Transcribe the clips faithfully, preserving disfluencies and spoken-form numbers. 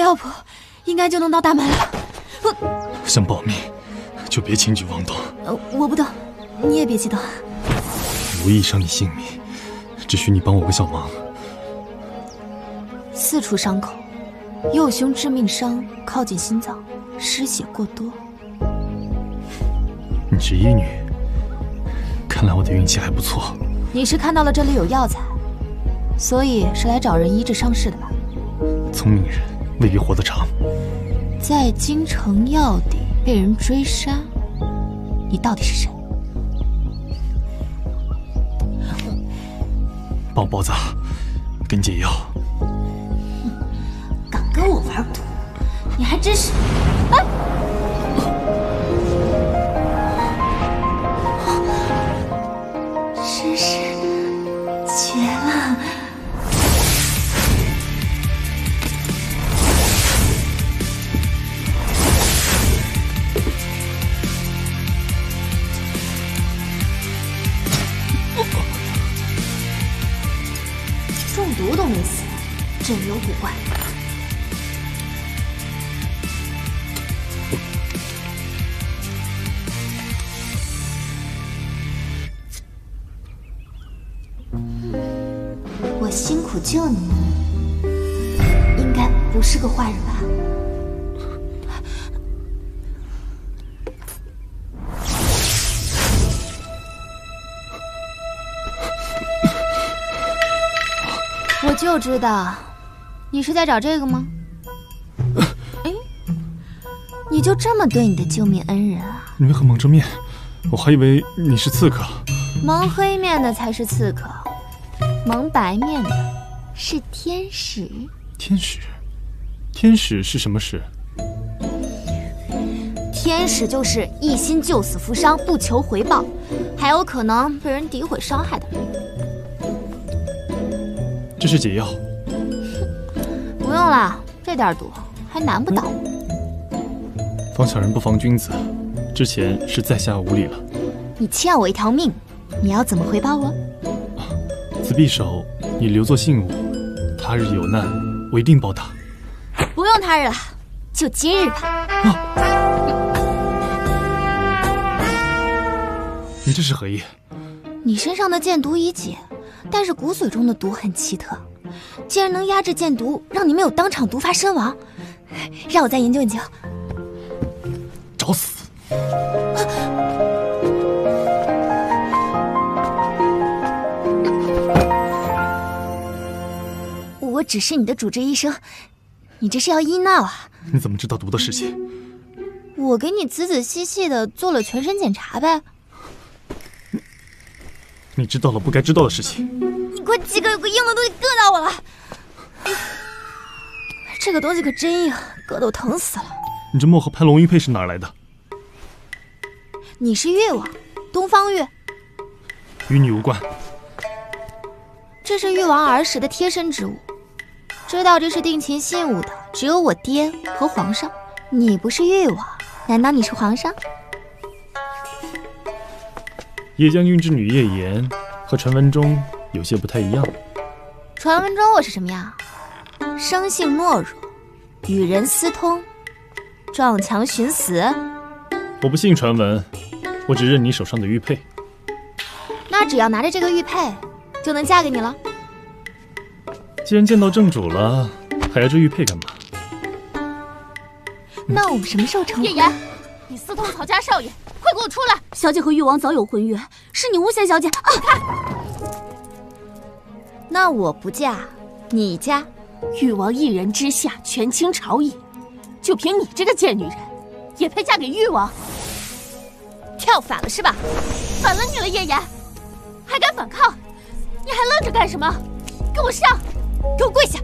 药铺应该就能到大门了。 我想保命，就别轻举妄动。 呃，我不动，你也别激动。 无意伤你性命，只需你帮我个小忙。 四处伤口，右胸致命伤靠近心脏，失血过多。 你是医女，看来我的运气还不错。 你是看到了这里有药材，所以是来找人医治伤势的吧？ 聪明人未必活得长。 在京城要地被人追杀，你到底是谁？ 帮我包扎，给你解药。 敢跟我玩毒，你还真是……哎！真是绝了！中毒都没死，真有古怪。我辛苦救你，应该不是个坏人吧？我就知道，你是在找这个吗？哎，你就这么对你的救命恩人啊？ 你为何蒙着面？我还以为你是刺客。 蒙黑面的才是刺客，蒙白面的是天使。 天使？天使是什么使？ 天使就是一心救死扶伤，不求回报，还有可能被人诋毁伤害的人。 这是解药。 不用了，这点毒还难不倒我。 防小人不防君子，之前是在下无礼了。 你欠我一条命，你要怎么回报我？ 此匕首你留作信物，他日有难，我一定报答。 不用他日了，就今日吧。啊、 你这是何意？ 你身上的箭毒已解，但是骨髓中的毒很奇特，竟然能压制箭毒，让你没有当场毒发身亡。让我再研究研究。 找死！ 我只是你的主治医生，你这是要医闹啊？ 你怎么知道毒的事情？ 我给你仔仔细细的做了全身检查呗。 你, 你知道了不该知道的事情。 你快几个有个硬的东西硌到我了！这个东西可真硬，硌得我疼死了。 你这墨盒盘龙玉佩是哪儿来的？ 你是玉王，东方玉， 与你无关。 这是玉王儿时的贴身之物，知道这是定情信物的只有我爹和皇上。你不是玉王，难道你是皇上？ 叶将军之女叶妍和传闻中有些不太一样。 传闻中我是什么样？生性懦弱，与人私通，撞墙寻死。 我不信传闻，我只认你手上的玉佩。 那只要拿着这个玉佩，就能嫁给你了。 既然见到正主了，还要这玉佩干嘛？ 那我们什么时候成婚？ 叶妍，你私通曹家少爷，快给我出来！ 小姐和誉王早有婚约，是你诬陷小姐。啊！ 那我不嫁，你嫁。 誉王一人之下，权倾朝野，就凭你这个贱女人，也配嫁给誉王？ 跳反了是吧？ 反了你了，叶妍，还敢反抗？你还愣着干什么？给我上！ 给我跪下！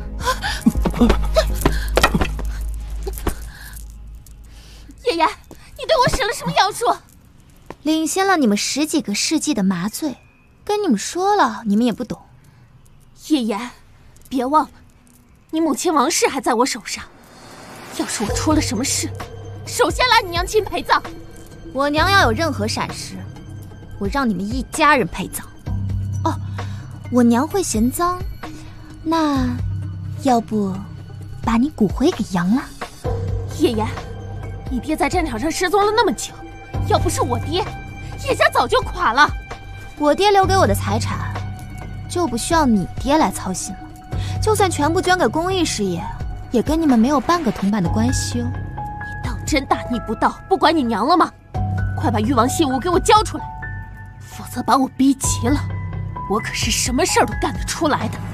叶妍，你对我使了什么妖术？ 领先了你们十几个世纪的麻醉，跟你们说了，你们也不懂。 叶妍，别忘了，你母亲王氏还在我手上。要是我出了什么事，首先拉你娘亲陪葬。 我娘要有任何闪失，我让你们一家人陪葬。哦，我娘会嫌脏，那要不把你骨灰给扬了。 叶言，你爹在战场上失踪了那么久，要不是我爹，叶家早就垮了。 我爹留给我的财产，就不需要你爹来操心了。就算全部捐给公益事业，也跟你们没有半个铜板的关系哦。 你当真大逆不道，不管你娘了吗？快把誉王信物给我交出来，否则把我逼急了，我可是什么事儿都干得出来的。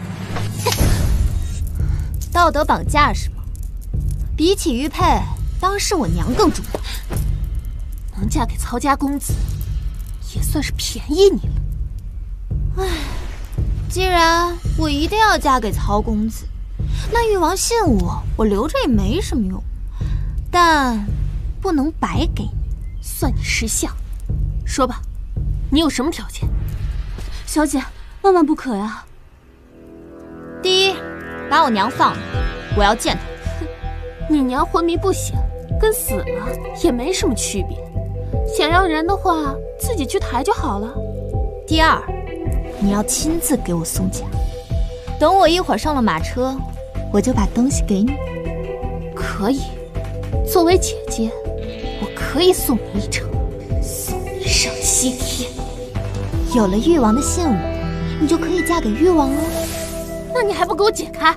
道德绑架是吗？比起玉佩，当是我娘更重要。 能嫁给曹家公子，也算是便宜你了。 唉，既然我一定要嫁给曹公子，那誉王信物我留着也没什么用，但不能白给你， 算你识相。说吧，你有什么条件？ 小姐，万万不可呀！ 第一，把我娘放了，我要见她。 你娘昏迷不醒，跟死了也没什么区别。想要人的话，自己去抬就好了。 第二，你要亲自给我送嫁。等我一会儿上了马车，我就把东西给你。 可以，作为姐姐，我可以送你一程，送你上西天。 有了誉王的信物，你就可以嫁给誉王了。 那你还不给我解开？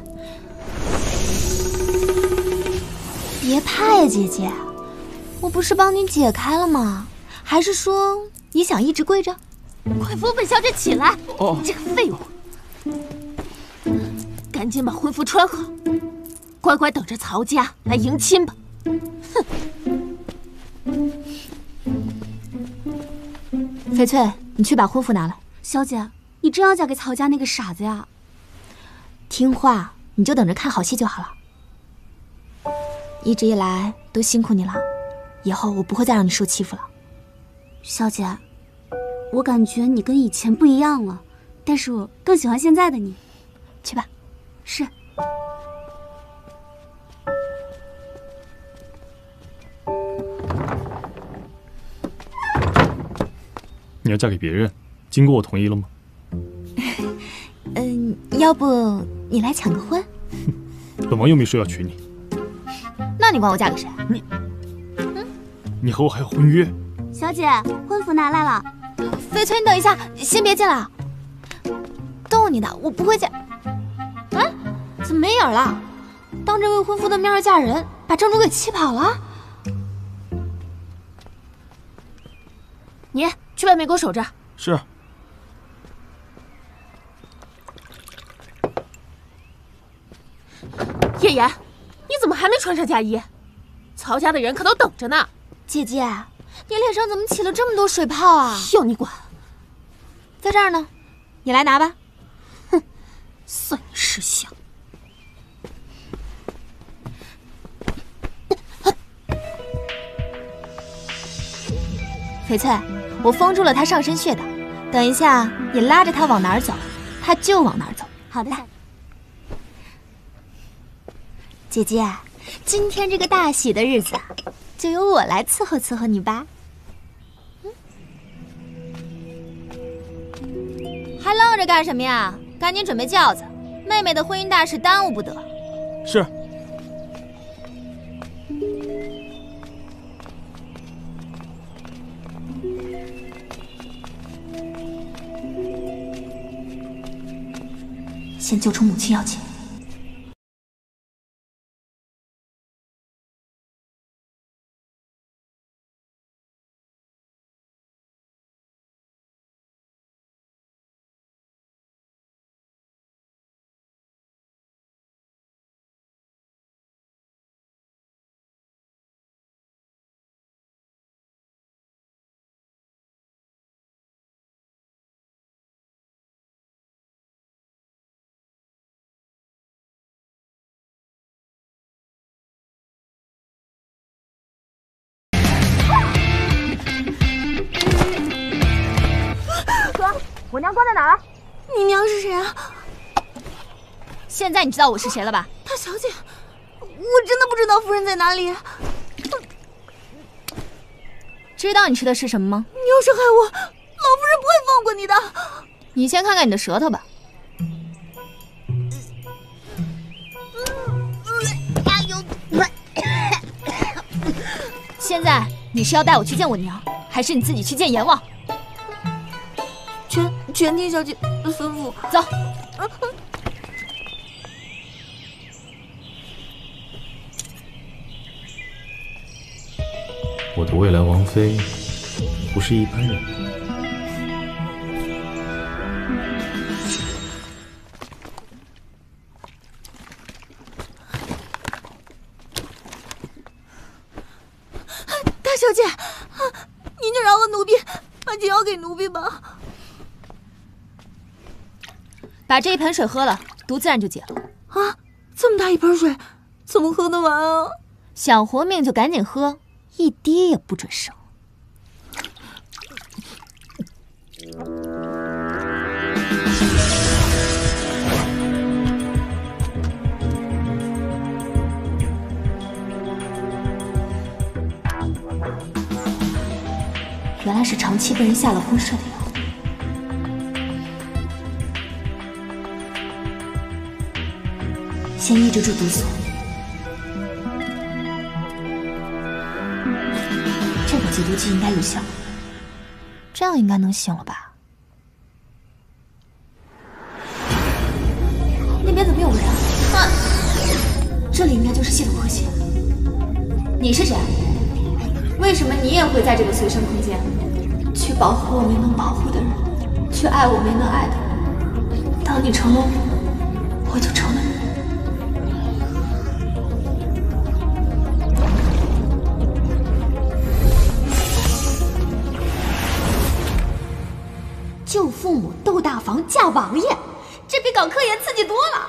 别怕呀，姐姐，我不是帮你解开了吗？还是说你想一直跪着？ 快扶本小姐起来！ 哦， 你这个废物，赶紧把婚服穿好，乖乖等着曹家来迎亲吧。 哼！翡翠，你去把婚服拿来。 小姐，你真要嫁给曹家那个傻子呀？ 听话，你就等着看好戏就好了。一直以来都辛苦你了，以后我不会再让你受欺负了。 小姐，我感觉你跟以前不一样了，但是我更喜欢现在的你。 去吧。 是。 你要嫁给别人，经过我同意了吗？ 嗯，要不你来抢个婚？ 本王又没说要娶你。 那你管我嫁给谁？ 你，嗯，你和我还有婚约。 小姐，婚服拿来了。 翡翠，你等一下，先别进来。逗你的，我不会嫁。哎，怎么没影了？当着未婚夫的面嫁人，把正主给气跑了。 你去外面给我守着。 是。 叶言，你怎么还没穿上嫁衣？曹家的人可都等着呢。 姐姐，你脸上怎么起了这么多水泡啊？ 要你管！ 在这儿呢，你来拿吧。 哼，算你识相。 翡翠，我封住了他上身穴道，等一下你拉着他往哪儿走，他就往哪儿走。 好的。 姐姐，今天这个大喜的日子，就由我来伺候伺候你吧。嗯，还愣着干什么呀？赶紧准备轿子，妹妹的婚姻大事耽误不得。 是。 先救出母亲要紧。我娘关在哪儿了？ 你娘是谁啊？ 现在你知道我是谁了吧？ 大小姐，我真的不知道夫人在哪里。 知道你吃的是什么吗？ 你要是害我，老夫人不会放过你的。 你先看看你的舌头吧。 现在你是要带我去见我娘，还是你自己去见阎王？ 全全听小姐的吩咐。 走。 我的未来王妃不是一般人。 大小姐，您就饶了奴婢，把解药给奴婢吧。 把这一盆水喝了，毒自然就解了。 啊，这么大一盆水，怎么喝得完啊？ 想活命就赶紧喝，一滴也不准剩。原来是长期被人下了昏睡的药。先抑制住毒素，这个解毒剂应该有效，这样应该能醒了吧？那边怎么有人啊？这里应该就是系统核心。你是谁？为什么你也会在这个随身空间？去保护我没能保护的人，去爱我没能爱的人。当你成了我，我就成了你。救父母，斗大房，嫁王爷，这比搞科研刺激多了。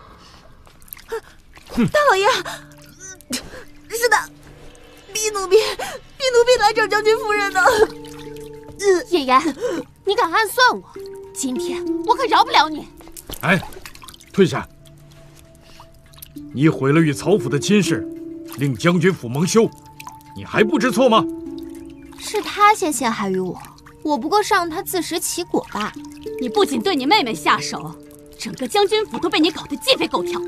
大老爷，是的，逼奴婢，逼奴婢来找将军夫人的。 叶言，你敢暗算我，今天我可饶不了你！ 哎，退下！你毁了与曹府的亲事，令将军府蒙羞，你还不知错吗？ 是他先陷害于我，我不过是让他自食其果吧。 你不仅对你妹妹下手，整个将军府都被你搞得鸡飞狗跳。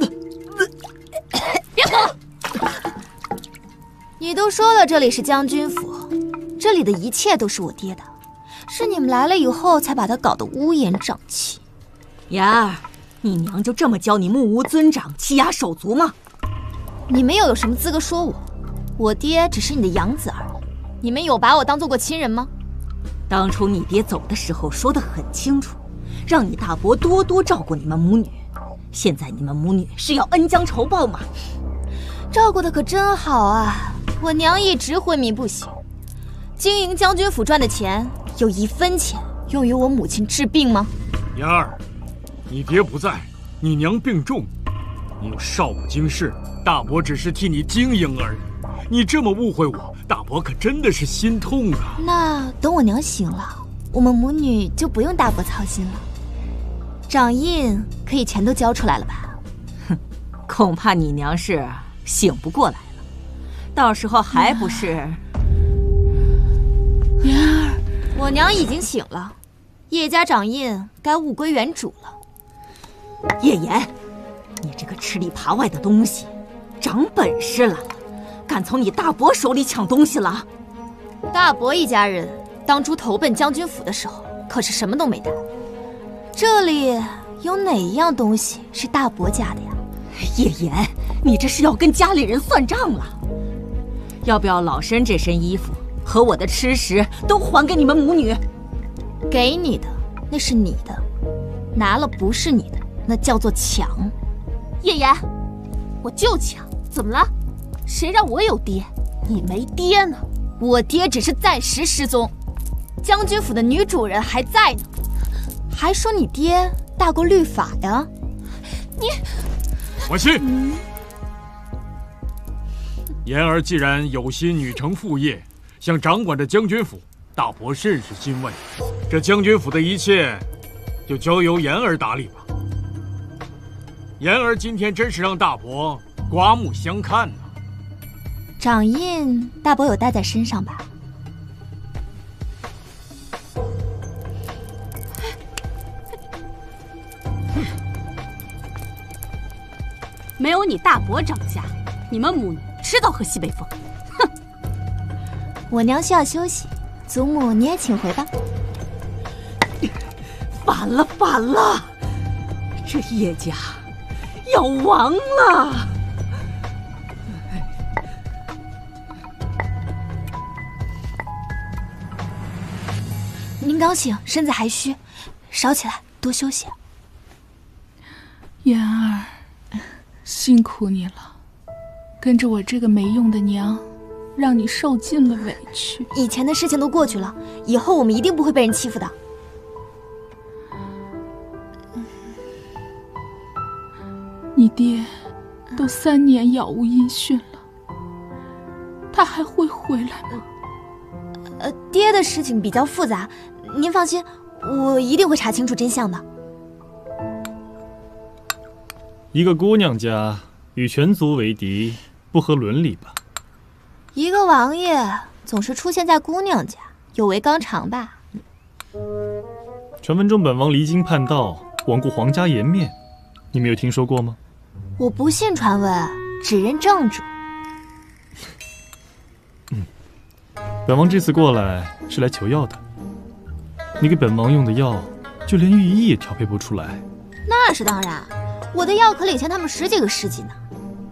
别跑！ 你都说了这里是将军府，这里的一切都是我爹的，是你们来了以后才把他搞得乌烟瘴气。 妍儿，你娘就这么教你目无尊长、欺压手足吗？ 你们又有什么资格说我？我爹只是你的养子而已，你们有把我当做过亲人吗？ 当初你爹走的时候说得很清楚，让你大伯多多照顾你们母女。现在你们母女是要恩将仇报吗？ 照顾的可真好啊！我娘一直昏迷不醒，经营将军府赚的钱有一分钱用于我母亲治病吗？ 妍儿，你爹不在，你娘病重，你又少不经事，大伯只是替你经营而已。你这么误会我，大伯可真的是心痛啊！ 那等我娘醒了，我们母女就不用大伯操心了。掌印可以全都交出来了吧？ 哼，恐怕你娘是醒不过来了，到时候还不是…… 妍儿，我娘已经醒了，叶家掌印该物归原主了。 叶言，你这个吃里扒外的东西，长本事了，敢从你大伯手里抢东西了？ 大伯一家人当初投奔将军府的时候，可是什么都没带。这里有哪一样东西是大伯家的呀？ 叶言，你这是要跟家里人算账了？要不要老身这身衣服和我的吃食都还给你们母女？ 给你的那是你的，拿了不是你的，那叫做抢。叶言，我就抢，怎么了？谁让我有爹，你没爹呢？我爹只是暂时失踪，将军府的女主人还在呢，还说你爹大过律法呀？你， 我信。妍儿既然有心女承父业，想掌管着将军府，大伯甚是欣慰。这将军府的一切，就交由妍儿打理吧。妍儿今天真是让大伯刮目相看呢。 掌印大伯有带在身上吧？ 没有你大伯掌家，你们母女迟早喝西北风。哼！ 我娘需要休息，祖母你也请回吧。 反了，反了！这叶家要亡了！ 您刚醒，身子还虚，少起来，多休息。 妍儿，辛苦你了，跟着我这个没用的娘，让你受尽了委屈。 以前的事情都过去了，以后我们一定不会被人欺负的。 你爹都三年杳无音讯了，他还会回来吗？ 呃，爹的事情比较复杂，您放心，我一定会查清楚真相的。 一个姑娘家与全族为敌，不合伦理吧？ 一个王爷总是出现在姑娘家，有违纲常吧？ 传闻中本王离经叛道，罔顾皇家颜面，你没有听说过吗？ 我不信传闻，只认正主。 嗯，本王这次过来是来求药的。你给本王用的药，就连御医也调配不出来。 那是当然，我的药可领先他们十几个世纪呢。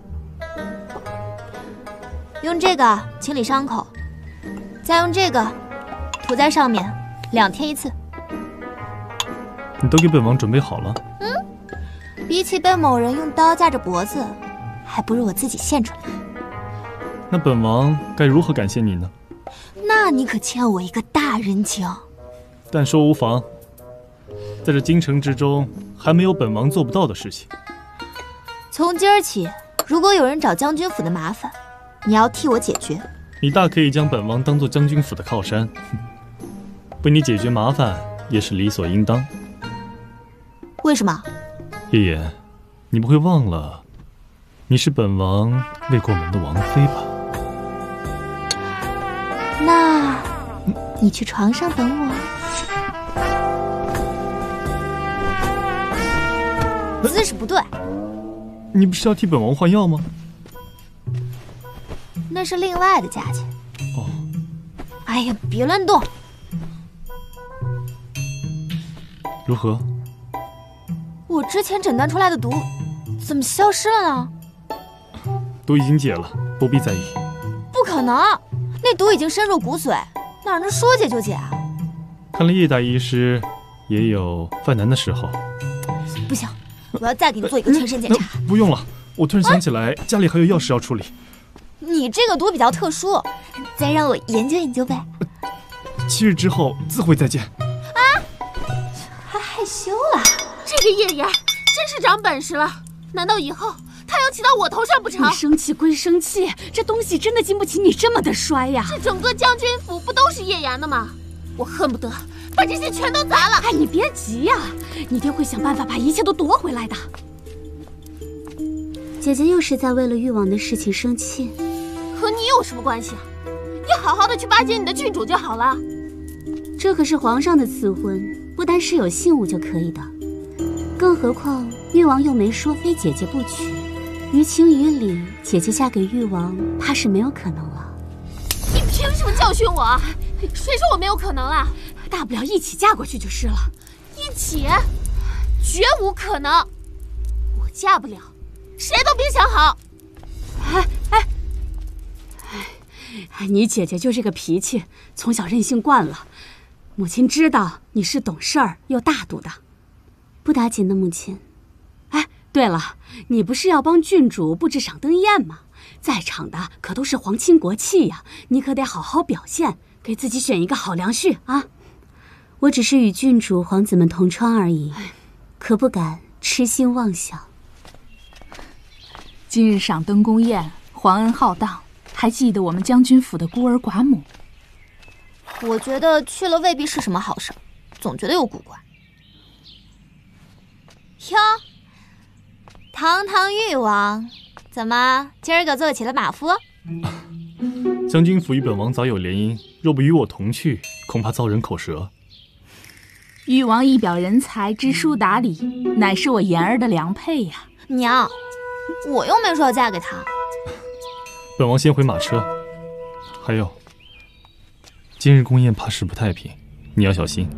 用这个清理伤口，再用这个涂在上面，两天一次。 你都给本王准备好了？ 嗯，比起被某人用刀架着脖子，还不如我自己献出来。 那本王该如何感谢你呢？ 那你可欠我一个大人情。 但说无妨，在这京城之中，还没有本王做不到的事情。 从今儿起，如果有人找将军府的麻烦，你要替我解决。 你大可以将本王当做将军府的靠山，为你解决麻烦也是理所应当。 为什么？ 叶言，你不会忘了，你是本王未过门的王妃吧？ 那，你去床上等我。姿势不对。 你不是要替本王换药吗？ 那是另外的价钱。 哦。 哎呀，别乱动。 如何？ 我之前诊断出来的毒，怎么消失了呢？ 毒已经解了，不必在意。 不可能，那毒已经深入骨髓，哪能说解就解啊？ 看来叶大医师也有犯难的时候。 不行，我要再给你做一个全身检查。 呃、不用了，我突然想起来，啊、家里还有要事要处理。 你这个毒比较特殊，再让我研究研究呗。 呃、七日之后自会再见。 啊，还害羞了？ 这个叶言真是长本事了，难道以后他要骑到我头上不成？ 你生气归生气，这东西真的经不起你这么的摔呀！ 这整个将军府不都是叶言的吗？我恨不得把这些全都砸了！ 哎，你别急呀，你爹会想办法把一切都夺回来的。姐姐又是在为了誉王的事情生气， 和你有什么关系啊？你好好的去巴结你的郡主就好了。 这可是皇上的赐婚，不单是有信物就可以的。更何况誉王又没说非姐姐不娶，于情于理，姐姐嫁给誉王怕是没有可能了。 你凭什么教训我？谁说我没有可能了？ 大不了一起嫁过去就是了。 一起？绝无可能！我嫁不了，谁都别想好。 哎哎哎！你姐姐就这个脾气，从小任性惯了。母亲知道你是懂事儿又大度的。不打紧的母亲。哎，对了，你不是要帮郡主布置赏灯宴吗？在场的可都是皇亲国戚呀，你可得好好表现，给自己选一个好良婿啊！我只是与郡主、皇子们同窗而已，可不敢痴心妄想。 今日赏灯宫宴，皇恩浩荡，还记得我们将军府的孤儿寡母。 我觉得去了未必是什么好事，总觉得有古怪。哟，堂堂誉王，怎么今儿个做起了马夫？ 将军府与本王早有联姻，若不与我同去，恐怕遭人口舌。 誉王一表人才，知书达理，乃是我言儿的良配呀。 娘，我又没说要嫁给他。 本王先回马车。还有， 今日宫宴怕是不太平，你要小心。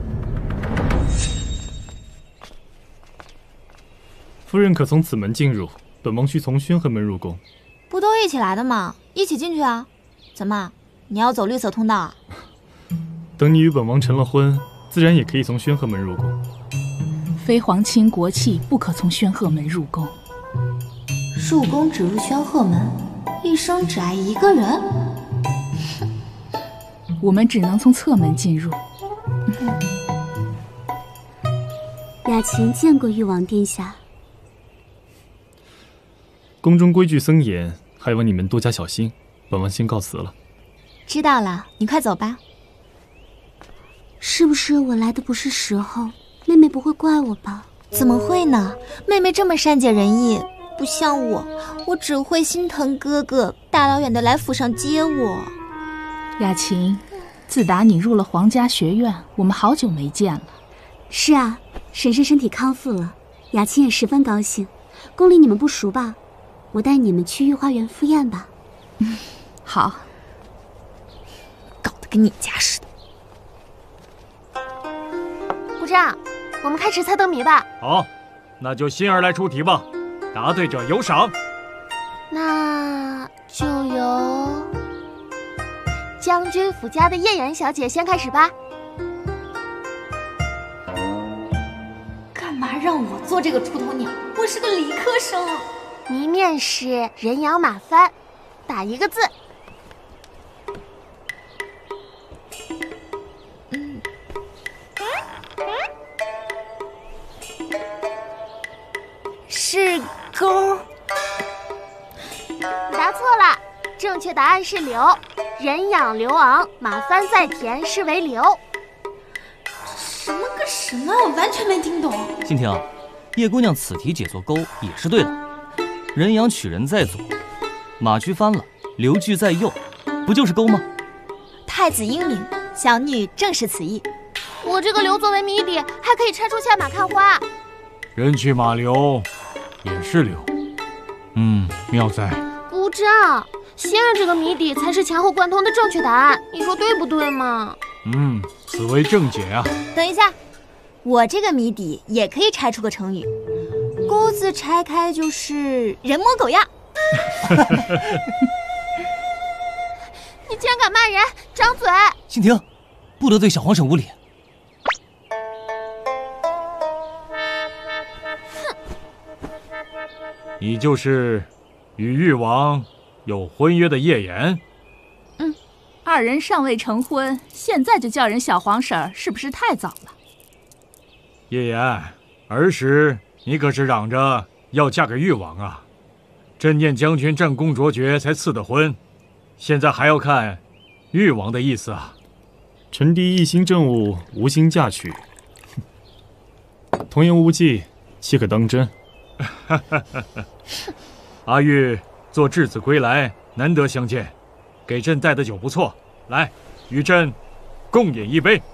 夫人可从此门进入，本王需从宣和门入宫。 不都一起来的吗？一起进去啊！怎么，你要走绿色通道啊？ 等你与本王成了婚，自然也可以从宣和门入宫。 非皇亲国戚不可从宣和门入宫。 入宫只入宣和门，一生只爱一个人。 我们只能从侧门进入。 雅琴见过誉王殿下。 宫中规矩森严，还望你们多加小心。本王先告辞了。 知道了，你快走吧。 是不是我来的不是时候？妹妹不会怪我吧？ 怎么会呢？妹妹这么善解人意，不像我，我只会心疼哥哥，大老远的来府上接我。 雅琴，自打你入了皇家学院，我们好久没见了。 是啊，婶婶身体康复了，雅琴也十分高兴。宫里你们不熟吧？我带你们去御花园赴宴吧。 嗯，好。 搞得跟你家似的。 部长，我们开始猜灯谜吧。 好，那就欣儿来出题吧，答对者有赏。 那就由将军府家的叶妍小姐先开始吧。 干嘛让我做这个出头鸟？我是个理科生。 谜面是人仰马翻，打一个字。 嗯，是钩。 你答错了，正确答案是流。人仰流昂，马翻在田，是为流。 什么个什么？我完全没听懂。 欣婷，叶姑娘此题解作钩也是对的。人仰取人在左，马驹翻了，流句在右，不就是钩吗？ 太子英明，小女正是此意。 我这个流作为谜底，还可以拆出下马看花。 人去马流，也是流。嗯，妙哉。 姑丈，欣儿这个谜底才是前后贯通的正确答案，你说对不对嘛？ 嗯，此为正解啊。 等一下，我这个谜底也可以拆出个成语。钩字拆开就是人模狗样。 你竟然敢骂人，张嘴！ 欣婷，不得对小皇婶无礼。 哼！ 你就是与誉王有婚约的叶妍？ 嗯，二人尚未成婚，现在就叫人小皇婶，是不是太早了？ 叶妍，儿时你可是嚷着要嫁给誉王啊！朕念将军战功卓绝才赐的婚，现在还要看誉王的意思啊！ 臣弟一心政务，无心嫁娶。童言无忌，岂可当真？ 阿玉做质子归来，难得相见，给朕带的酒不错，来，与朕共饮一杯。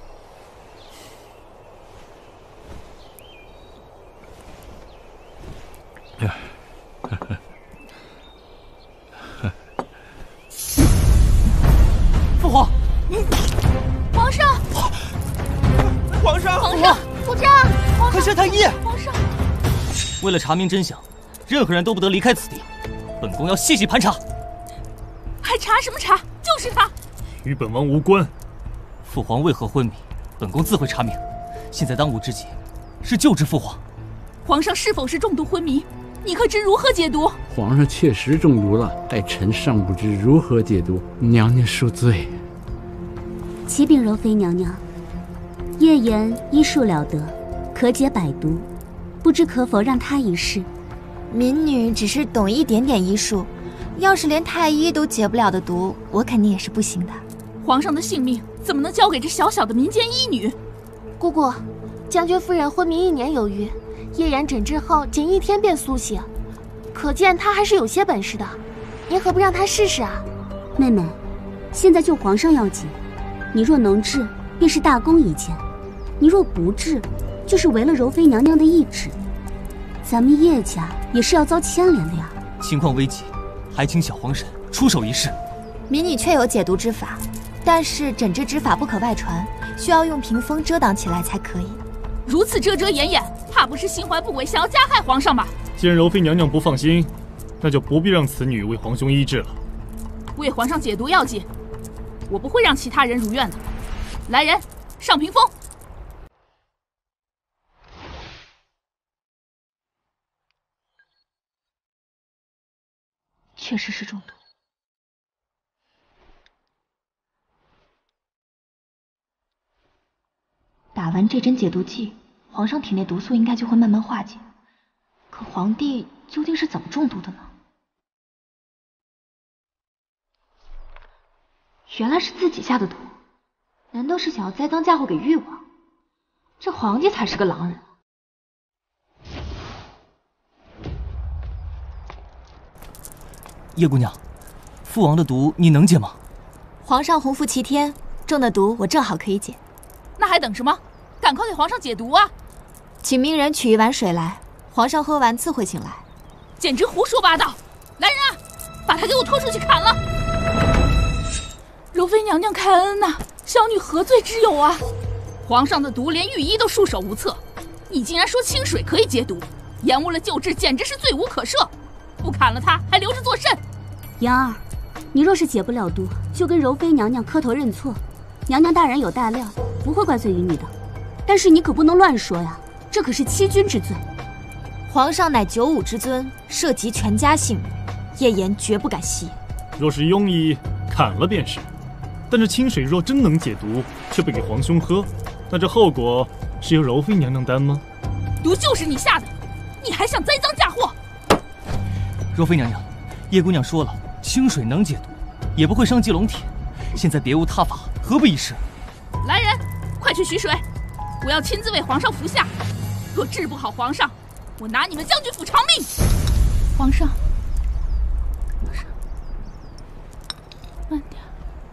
父皇， 皇上， 皇上， 皇上，部长， 快宣太医！ 皇上， 为了查明真相，任何人都不得离开此地。本宫要细细盘查。 还查什么查？就是他， 与本王无关。 父皇为何昏迷，本宫自会查明。现在当务之急是救治父皇。 皇上是否是重度昏迷？你可知如何解毒？ 皇上确实中毒了，待臣尚不知如何解毒，娘娘恕罪。 启禀柔妃娘娘，叶妍医术了得，可解百毒，不知可否让她一试？ 民女只是懂一点点医术，要是连太医都解不了的毒，我肯定也是不行的。 皇上的性命怎么能交给这小小的民间医女？ 姑姑，将军夫人昏迷一年有余，叶妍诊治后仅一天便苏醒，可见她还是有些本事的。您何不让她试试啊？ 妹妹，现在救皇上要紧，你若能治，便是大功一件；你若不治，就是违了柔妃娘娘的懿旨。咱们叶家也是要遭牵连的呀。 情况危急，还请小皇婶出手一试。 民女确有解毒之法， 但是整治之法不可外传，需要用屏风遮挡起来才可以。 如此遮遮掩掩，怕不是心怀不轨，想要加害皇上吧？ 既然柔妃娘娘不放心，那就不必让此女为皇兄医治了。 为皇上解毒要紧，我不会让其他人如愿的。来人，上屏风。 确实是中毒。打完这针解毒剂，皇上体内毒素应该就会慢慢化解。可皇帝究竟是怎么中毒的呢？原来是自己下的毒，难道是想要栽赃嫁祸给誉王？这皇帝才是个狼人。 叶姑娘，父王的毒你能解吗？ 皇上洪福齐天，中的毒我正好可以解。 那还等什么？赶快给皇上解毒啊！ 请命人取一碗水来，皇上喝完自会醒来。 简直胡说八道！来人啊，把他给我拖出去砍了！ 柔妃娘娘开恩呐、啊，小女何罪之有啊？ 皇上的毒连御医都束手无策，你竟然说清水可以解毒，延误了救治，简直是罪无可赦！不砍了他，还留着作甚？ 妍儿，你若是解不了毒，就跟柔妃娘娘磕头认错，娘娘大人有大量，不会怪罪于你的。但是你可不能乱说呀，这可是欺君之罪。 皇上乃九五之尊，涉及全家性命，叶言绝不敢息。 若是庸医，砍了便是。但这清水若真能解毒，却不给皇兄喝，那这后果是由柔妃娘娘担吗？ 毒就是你下的，你还想栽赃嫁祸？ 柔妃娘娘，叶姑娘说了，清水能解毒，也不会伤及龙体。现在别无他法，何不一试？ 来人，快去取水！我要亲自为皇上服下。若治不好皇上，我拿你们将军府偿命！ 皇上，皇上，慢点。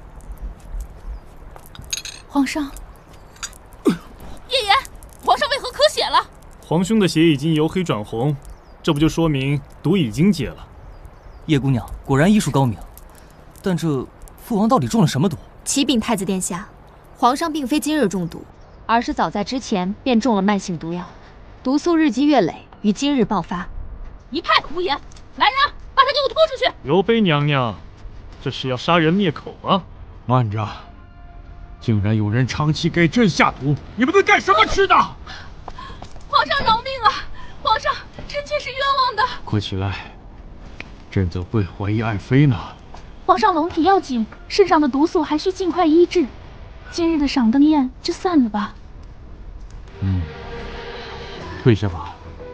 皇上， 叶言，皇上为何咳血了？ 皇兄的血已经由黑转红，这不就说明毒已经解了？ 叶姑娘果然医术高明，但这父王到底中了什么毒？ 启禀太子殿下，皇上并非今日中毒，而是早在之前便中了慢性毒药，毒素日积月累，于今日爆发。 一派胡言！来人啊，把他给我拖出去！ 柔妃娘娘，这是要杀人灭口吗？ 慢着，竟然有人长期给朕下毒，你们在干什么吃的？ 皇上饶命啊！皇上，臣妾是冤枉的。 快起来，朕怎会怀疑爱妃呢？ 皇上龙体要紧，身上的毒素还需尽快医治。今日的赏灯宴就散了吧。 嗯，退下吧。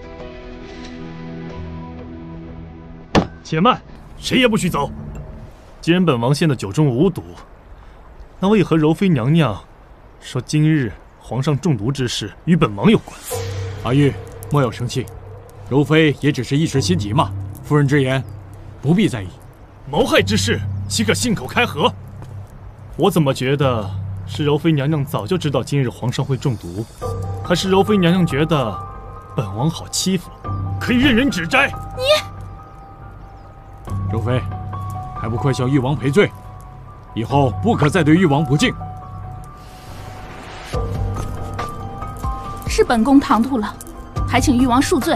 且慢，谁也不许走。既然本王现在酒中无毒，那为何柔妃娘娘说今日皇上中毒之事与本王有关？ 阿玉，莫要生气，柔妃也只是一时心急嘛。夫人之言，不必在意。 谋害之事，岂可信口开河？我怎么觉得是柔妃娘娘早就知道今日皇上会中毒，还是柔妃娘娘觉得本王好欺负，可以任人指摘？ 你， 柔妃，还不快向誉王赔罪？以后不可再对誉王不敬。 是本宫唐突了，还请誉王恕罪。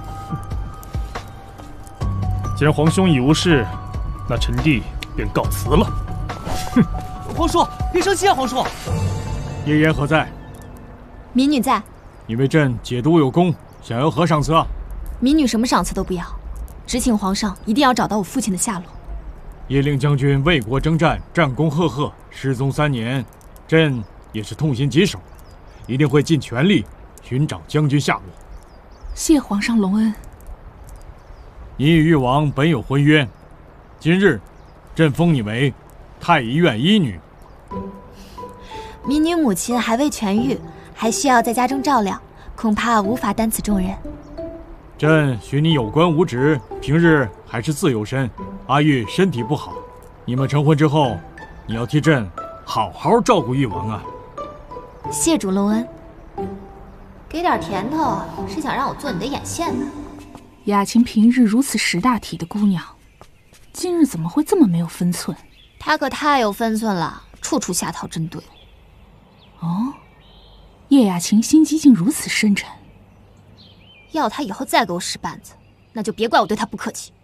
既然皇兄已无事，那臣弟便告辞了。哼！ 皇叔，别生气啊，皇叔。 叶言何在？ 民女在。 你为朕解毒有功，想要何赏赐啊？ 民女什么赏赐都不要，只请皇上一定要找到我父亲的下落。 叶令将军为国征战，战功赫赫，失踪三年，朕也是痛心疾首，一定会尽全力寻找将军下落。 谢皇上隆恩。 你与誉王本有婚约，今日朕封你为太医院医女。 民女母亲还未痊愈，还需要在家中照料，恐怕无法担此重任。 朕许你有官无职，平日还是自由身。阿玉身体不好，你们成婚之后，你要替朕好好照顾誉王啊。 谢主隆恩。给点甜头，是想让我做你的眼线呢？ 雅琴平日如此识大体的姑娘，今日怎么会这么没有分寸？ 她可太有分寸了， 处处下套针对我。哦，叶雅琴心机竟如此深沉。 要他以后再给我使绊子，那就别怪我对他不客气。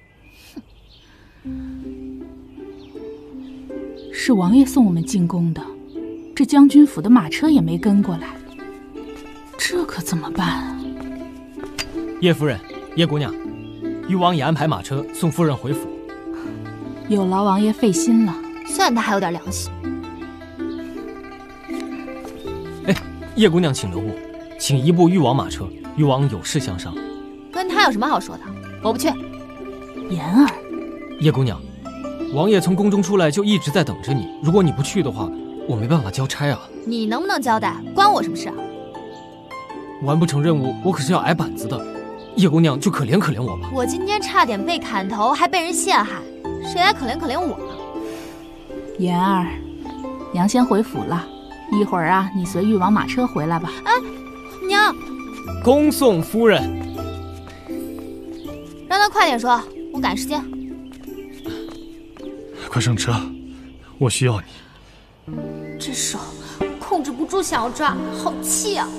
是王爷送我们进宫的，这将军府的马车也没跟过来，这可怎么办啊？ 叶夫人，叶姑娘，誉王爷安排马车送夫人回府。 有劳王爷费心了， 算他还有点良心。 哎，叶姑娘请留步，请移步誉王马车，誉王有事相商。 跟他有什么好说的？我不去。 言儿， 叶姑娘，王爷从宫中出来就一直在等着你，如果你不去的话，我没办法交差啊。 你能不能交代，关我什么事啊？ 完不成任务，我可是要挨板子的。叶姑娘就可怜可怜我吧。 我今天差点被砍头，还被人陷害，谁来可怜可怜我啊？ 言儿，娘先回府了，一会儿啊，你随誉王马车回来吧。 哎，娘， 恭送夫人。 让他快点说，我赶时间。 快上车，我需要你。 这手控制不住想要抓，好气啊！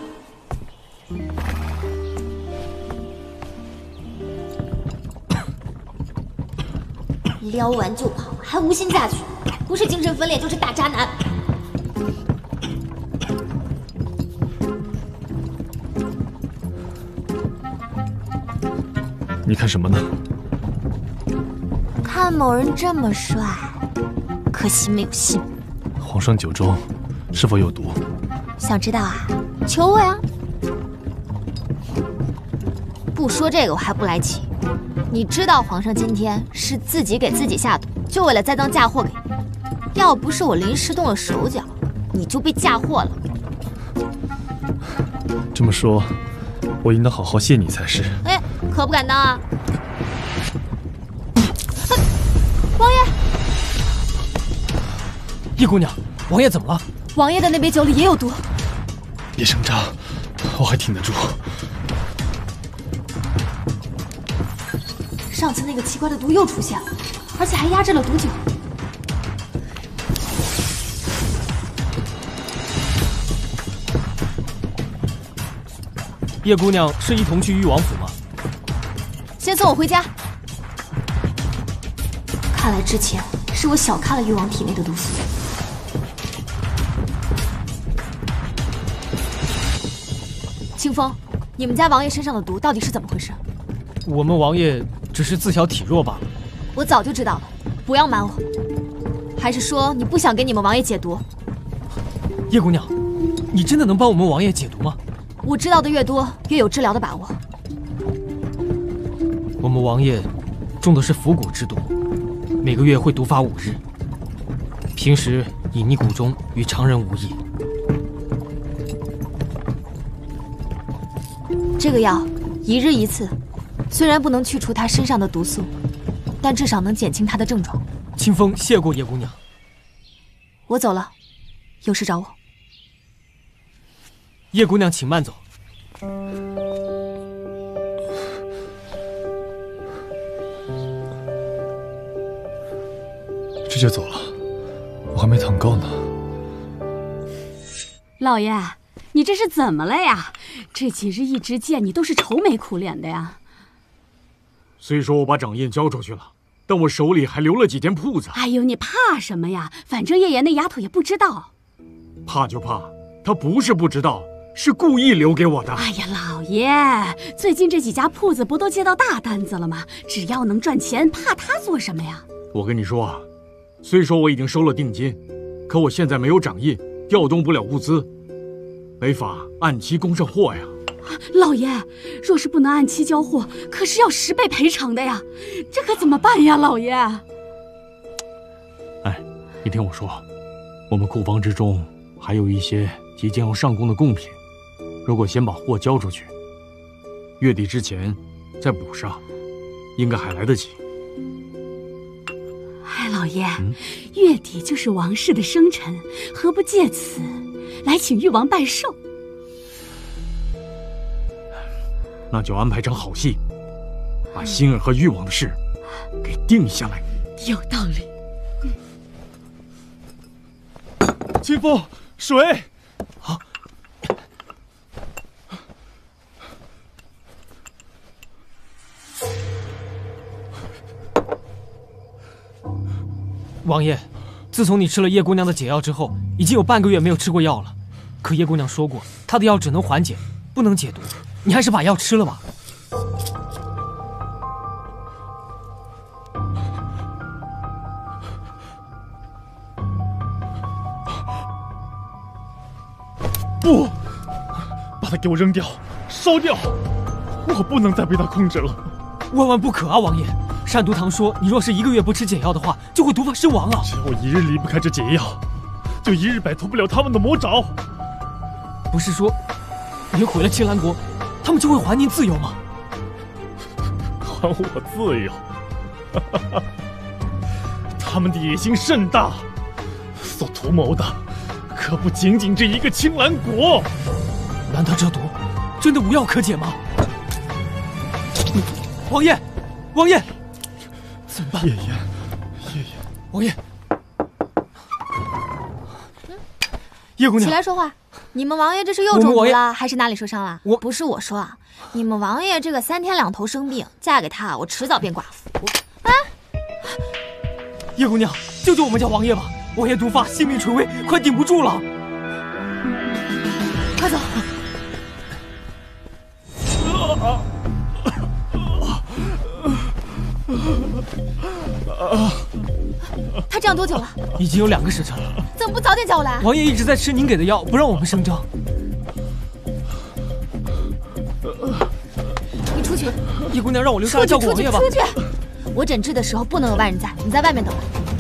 撩完就跑，还无心嫁娶，不是精神分裂就是大渣男。 你看什么呢？ 看某人这么帅，可惜没有心。 皇上酒中是否有毒？ 想知道啊？求我呀！不说这个我还不来气。你知道皇上今天是自己给自己下毒，就为了栽赃嫁祸给你。要不是我临时动了手脚，你就被嫁祸了。 这么说，我应当好好谢你才是。 哎，可不敢当啊！王爷， 叶姑娘，王爷怎么了？ 王爷的那杯酒里也有毒。 别声张，我还挺得住。 上次那个奇怪的毒又出现了，而且还压制了毒酒。 叶姑娘是一同去誉王府吗？ 先送我回家。看来之前是我小看了誉王体内的毒素。清风，你们家王爷身上的毒到底是怎么回事？ 我们王爷只是自小体弱罢了。 我早就知道了，不要瞒我。还是说你不想给你们王爷解毒？ 叶姑娘，你真的能帮我们王爷解毒吗？ 我知道的越多，越有治疗的把握。 我们王爷中的是腐蛊之毒，每个月会毒发五日，平时隐匿谷中，与常人无异。 这个药一日一次，虽然不能去除他身上的毒素，但至少能减轻他的症状。 清风谢过叶姑娘。 我走了，有事找我。 叶姑娘请慢走。 这就走了，我还没躺够呢。 老爷，你这是怎么了呀？这几日一直见你都是愁眉苦脸的呀。 虽说我把掌印交出去了，但我手里还留了几间铺子。 哎呦，你怕什么呀？反正叶爷那丫头也不知道。 怕就怕，她不是不知道，是故意留给我的。 哎呀，老爷，最近这几家铺子不都接到大单子了吗？只要能赚钱，怕他做什么呀？ 我跟你说啊，虽说我已经收了定金，可我现在没有掌印，调动不了物资，没法按期供上货呀。 老爷，若是不能按期交货，可是要十倍赔偿的呀，这可怎么办呀，老爷？ 哎，你听我说，我们库房之中还有一些即将要上供的贡品，如果先把货交出去，月底之前再补上，应该还来得及。 哎，老爷， 嗯、 月底就是王氏的生辰，何不借此来请誉王拜寿？ 那就安排场好戏，把馨儿和誉王的事给定下来。 有道理。 清风，水。 好。王爷，自从你吃了叶姑娘的解药之后，已经有半个月没有吃过药了。可叶姑娘说过，她的药只能缓解，不能解毒。你还是把药吃了吧。 不，把它给我扔掉，烧掉！我不能再被它控制了。 万万不可啊，王爷！善毒堂说，你若是一个月不吃解药的话，就会毒发身亡啊！ 只要我一日离不开这解药，就一日摆脱不了他们的魔爪。 不是说，您毁了青兰国，他们就会还您自由吗？ 还我自由？他们的野心甚大，所图谋的可不仅仅这一个青兰国。 难道这毒真的无药可解吗？王爷，王爷！怎么办？ 叶言，叶言， 王爷，叶姑娘， 起来说话！你们王爷这是又中毒了，还是哪里受伤了？我不是我说啊，你们王爷这个三天两头生病，嫁给他，我迟早变寡妇。啊！ 叶姑娘，救救我们家王爷吧！王爷毒发，性命垂危，快顶不住了！ 快走！ 啊他这样多久了？ 已经有两个时辰了。 怎么不早点叫我来？ 王爷一直在吃您给的药，不让我们声张。 你出去！ 叶姑娘让我留下来照顾王爷吧。 出去！出去！我诊治的时候不能有外人在，你在外面等我。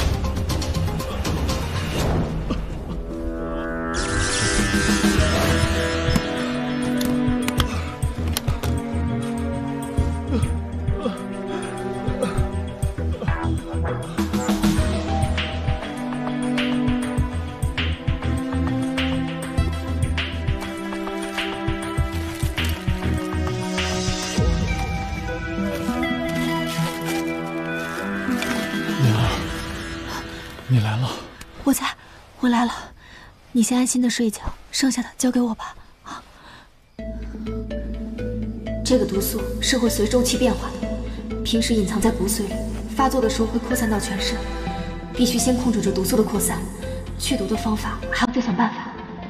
你来了， 我在，我来了。你先安心的睡一觉，剩下的交给我吧。啊，这个毒素是会随周期变化的，平时隐藏在骨髓里，发作的时候会扩散到全身。必须先控制住毒素的扩散，去毒的方法还要再想办法。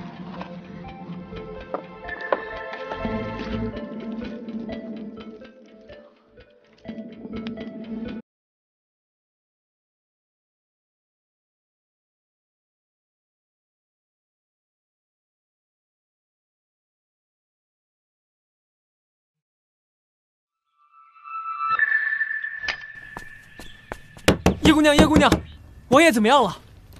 叶姑娘，叶姑娘，王爷怎么样了？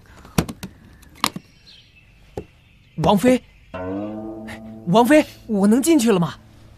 王妃，王妃，我能进去了吗？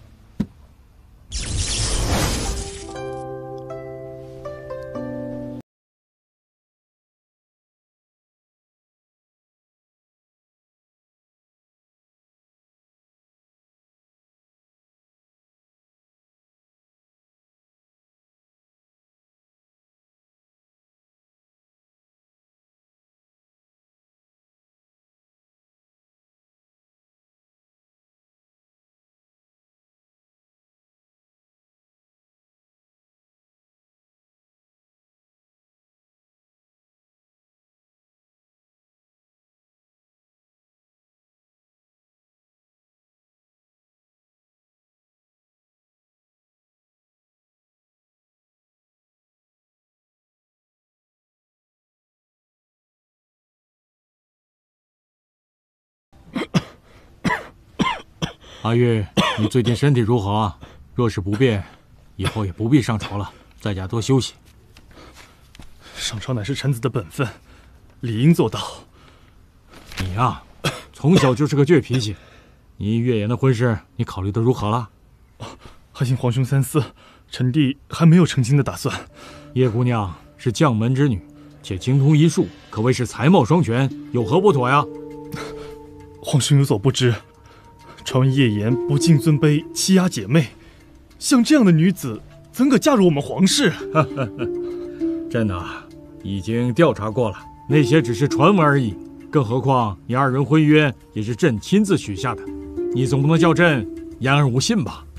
阿玉，你最近身体如何啊？若是不便，以后也不必上朝了，在家多休息。 上朝乃是臣子的本分，理应做到。 你呀、啊，从小就是个倔脾气。你月言的婚事，你考虑得如何了？ 还请皇兄三思，臣弟还没有成亲的打算。 叶姑娘是将门之女，且精通医术，可谓是才貌双全，有何不妥呀？ 皇兄有所不知。传闻叶言不敬尊卑，欺压姐妹，像这样的女子，怎可嫁入我们皇室？ 朕啊，已经调查过了，那些只是传闻而已。 更何况你二人婚约也是朕亲自许下的，你总不能叫朕言而无信吧？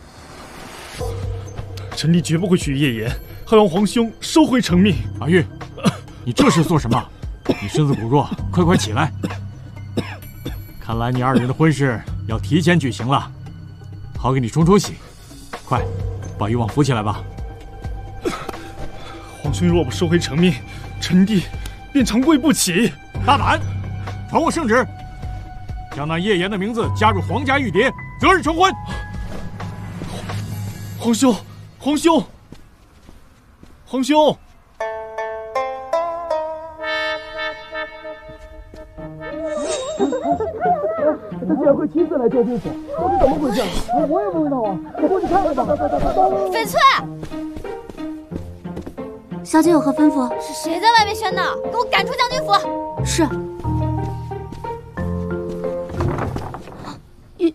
臣弟绝不会娶叶言，还望皇兄收回成命。 阿玉，你这是做什么？你身子骨弱，快快起来！看来你二人的婚事要提前举行了，好给你冲冲喜。快，把誉王扶起来吧。 皇兄若不收回成命，臣弟便长跪不起。 大胆！传我圣旨，将那叶言的名字加入皇家玉牒，择日成婚。 皇兄，皇兄，皇兄！ 他竟然会亲自来将军府，到底怎么回事？我也不知道啊！我过去看看吧。 翡翠， 小姐有何吩咐？ 是谁在外面喧闹？给我赶出将军府！ 是。玉，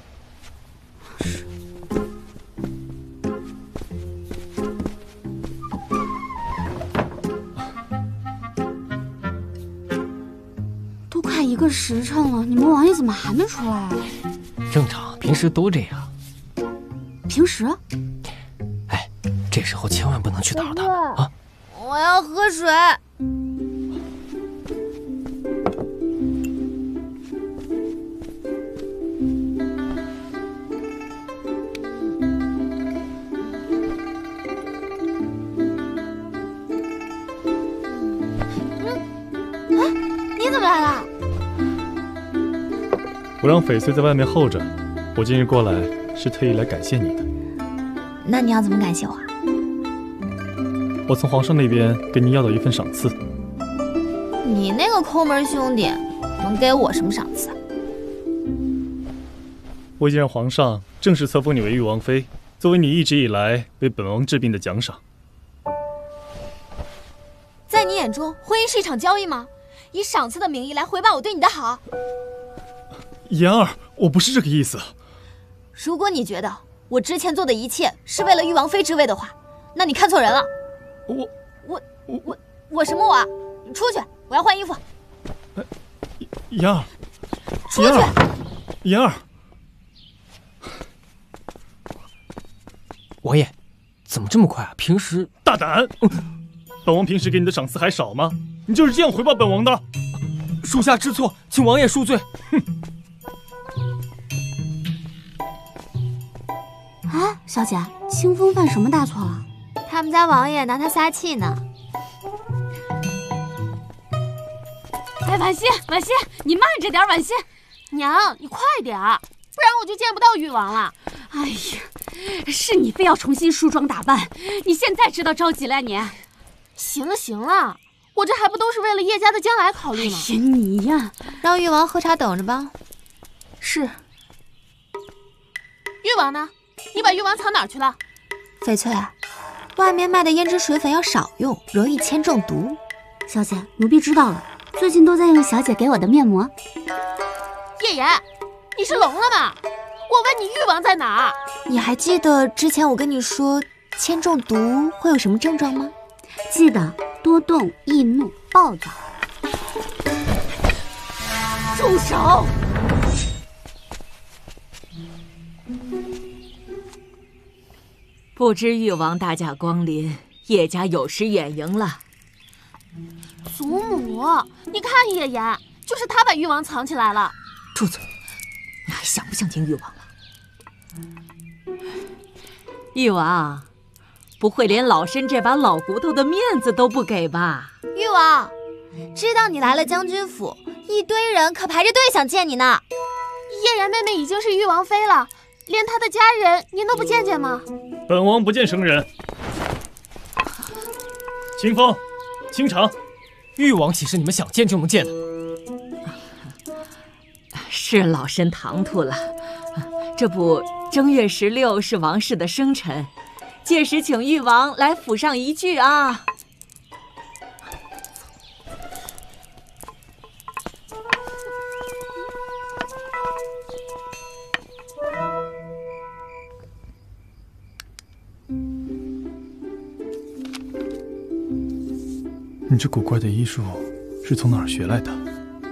都快一个时辰了，你们王爷怎么还没出来啊？ 正常，平时都这样。 平时？ 哎，这时候千万不能去打扰他们啊！ 我要喝水。你怎么来了？ 我让翡翠在外面候着，我今日过来是特意来感谢你的。 那你要怎么感谢我啊？ 我从皇上那边跟您要到一份赏赐。 你那个抠门兄弟，能给我什么赏赐啊？ 我已经让皇上正式册封你为誉王妃，作为你一直以来为本王治病的奖赏。 在你眼中，婚姻是一场交易吗？以赏赐的名义来回报我对你的好？ 言儿，我不是这个意思。 如果你觉得我之前做的一切是为了誉王妃之位的话，那你看错人了。 我我我我什么我？你出去，我要换衣服。 言儿， 出去！ 言儿， 王爷，怎么这么快啊？平时大胆！本王平时给你的赏赐还少吗？你就是这样回报本王的？ 属下知错，请王爷恕罪。 哼！ 哎，小姐，清风犯什么大错了？ 他们家王爷拿他撒气呢。 哎，婉欣，婉欣，你慢着点，婉欣。娘，你快点，不然我就见不到誉王了。 哎呀，是你非要重新梳妆打扮，你现在知道着急了你？ 行了行了，我这还不都是为了叶家的将来考虑吗？ 哎呀，你呀， 让誉王喝茶等着吧。 是。 誉王呢？你把誉王藏哪儿去了？ 翡翠，外面卖的胭脂水粉要少用，容易铅中毒。 小姐，奴婢知道了，最近都在用小姐给我的面膜。 叶言，你是聋了吗？我问你誉王在哪儿？ 你还记得之前我跟你说铅中毒会有什么症状吗？ 记得，多动、易怒、暴躁。 住手！ 不知誉王大驾光临，叶家有失远迎了。 祖母，你看叶言，就是他把誉王藏起来了。 住嘴！你还想不想见誉王了？誉王，不会连老身这把老骨头的面子都不给吧？ 誉王，知道你来了将军府，一堆人可排着队想见你呢。 叶言妹妹已经是誉王妃了，连她的家人您都不见见吗？ 本王不见生人。清风，清场。 誉王岂是你们想见就能见的？ 是老身唐突了。这不，正月十六是王氏的生辰，届时请誉王来府上一聚啊。 你这古怪的医术是从哪儿学来的？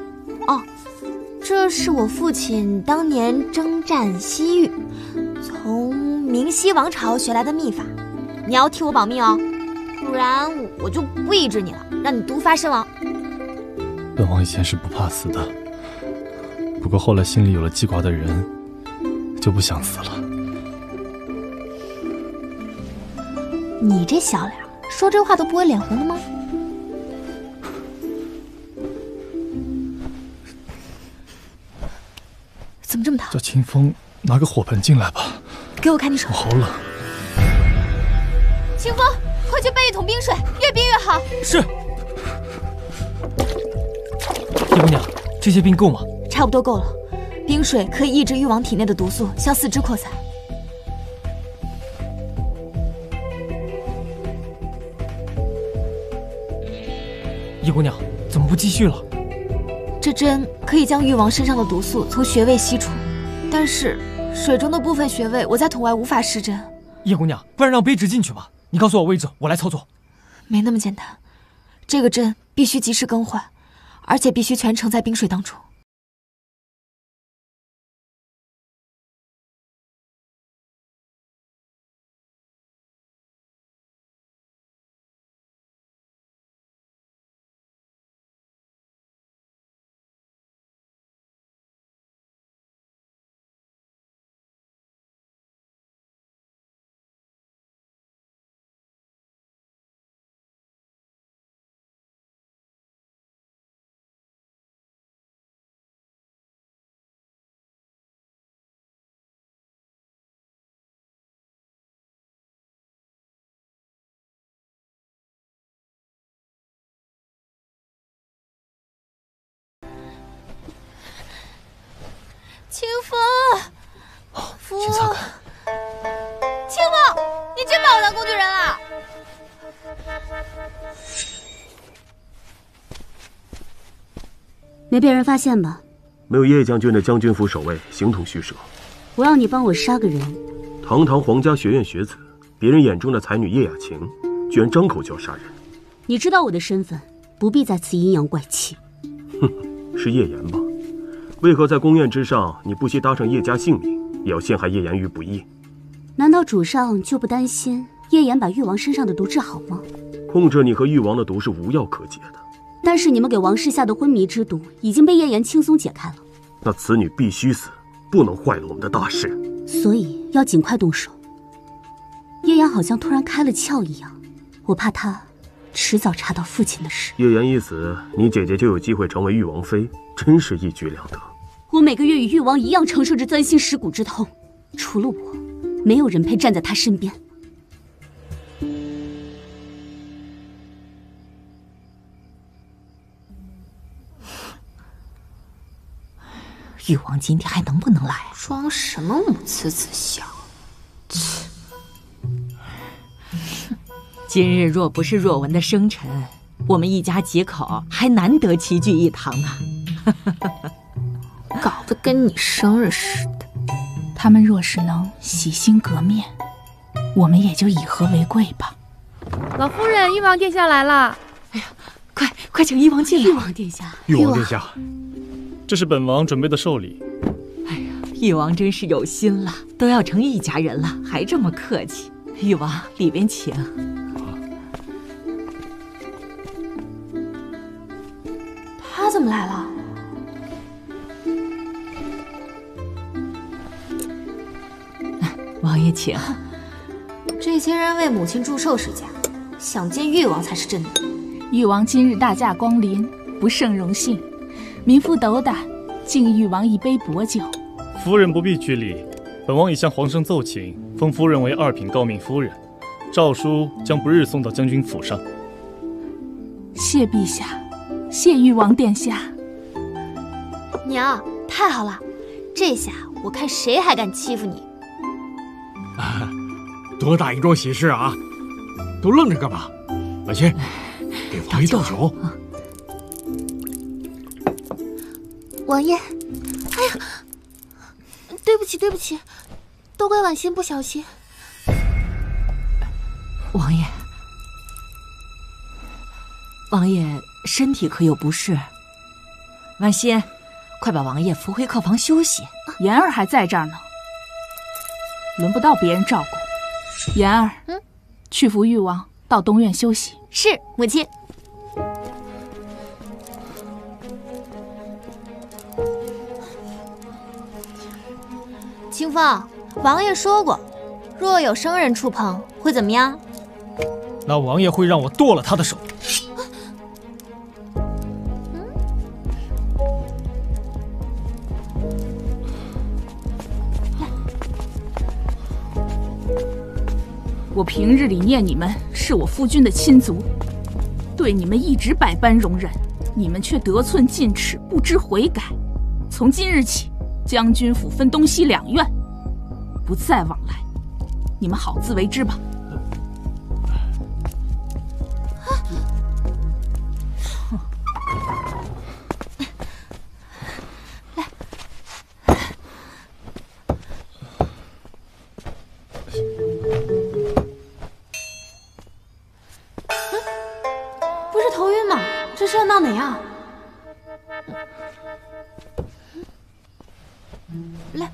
说是我父亲当年征战西域，从明西王朝学来的秘法。你要替我保密哦，不然我就不医治你了，让你毒发身亡。 本王以前是不怕死的，不过后来心里有了记挂的人，就不想死了。 你这小脸，说这话都不会脸红的吗？怎么这么烫？ 叫清风拿个火盆进来吧。 给我看你手。 我好冷。 清风，快去备一桶冰水，越冰越好。 是。叶姑娘，这些冰够吗？ 差不多够了。冰水可以抑制誉王体内的毒素向四肢扩散。 叶姑娘，怎么不继续了？ 这针可以将誉王身上的毒素从穴位吸出，但是水中的部分穴位我在桶外无法施针。 叶姑娘，不然让卑职进去吧。你告诉我位置，我来操作。 没那么简单，这个针必须及时更换，而且必须全程在冰水当中。清风，夫，清风，你真把我当工具人了！ 没被人发现吧？ 没有叶将军的将军府守卫，形同虚设。 我要你帮我杀个人。 堂堂皇家学院学子，别人眼中的才女叶雅晴，居然张口就要杀人。 你知道我的身份，不必在此阴阳怪气。 哼，是叶岩吧？为何在宫宴之上，你不惜搭上叶家性命，也要陷害叶岩于不义？ 难道主上就不担心叶岩把誉王身上的毒治好吗？ 控制你和誉王的毒是无药可解的。 但是你们给王氏下的昏迷之毒已经被叶岩轻松解开了。 那此女必须死，不能坏了我们的大事。 所以要尽快动手。叶岩好像突然开了窍一样，我怕他迟早查到父亲的事。 叶岩一死，你姐姐就有机会成为誉王妃，真是一举两得。 我每个月与誉王一样承受着钻心蚀骨之痛，除了我，没有人配站在他身边。 誉王今天还能不能来？ 装什么母慈子孝？ 切！今日若不是若文的生辰，我们一家几口还难得齐聚一堂呢。 搞得跟你生日似的。 他们若是能洗心革面，我们也就以和为贵吧。 老夫人，誉王殿下来了。 哎呀，快快请誉王进来！ 誉王殿下， 誉王殿下，这是本王准备的寿礼。 哎呀，誉王真是有心了，都要成一家人了，还这么客气。誉王，里边请。 他怎么来了？ 王爷请。 这些人为母亲祝寿是假，想见誉王才是真的。 誉王今日大驾光临，不胜荣幸。民妇斗胆，敬誉王一杯薄酒。 夫人不必拘礼，本王已向皇上奏请，封夫人为二品诰命夫人，诏书将不日送到将军府上。 谢陛下，谢誉王殿下。 娘，太好了，这下我看谁还敢欺负你。 啊，多大一桩喜事啊！都愣着干嘛？婉欣，给王爷倒酒。 王爷，哎呀，对不起，对不起，都怪婉欣不小心。 王爷，王爷身体可有不适？婉欣， 快把王爷扶回客房休息。 妍儿还在这儿呢，轮不到别人照顾。妍儿，嗯，去扶誉王到东院休息。 是，母亲。 清风，王爷说过，若有生人触碰，会怎么样？ 那王爷会让我剁了他的手。 我平日里念你们是我夫君的亲族，对你们一直百般容忍，你们却得寸进尺，不知悔改。从今日起，将军府分东西两院，不再往来，你们好自为之吧。 闹哪样？来，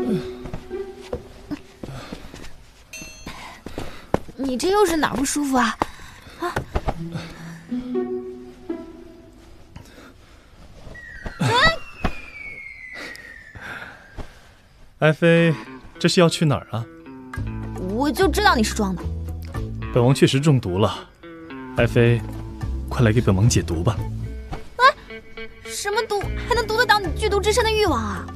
你这又是哪儿不舒服啊？啊！ 爱妃，这是要去哪儿啊？ 我就知道你是装的。 本王确实中毒了，爱妃，快来给本王解毒吧。 啊！什么毒还能毒得倒你剧毒之身的誉王啊？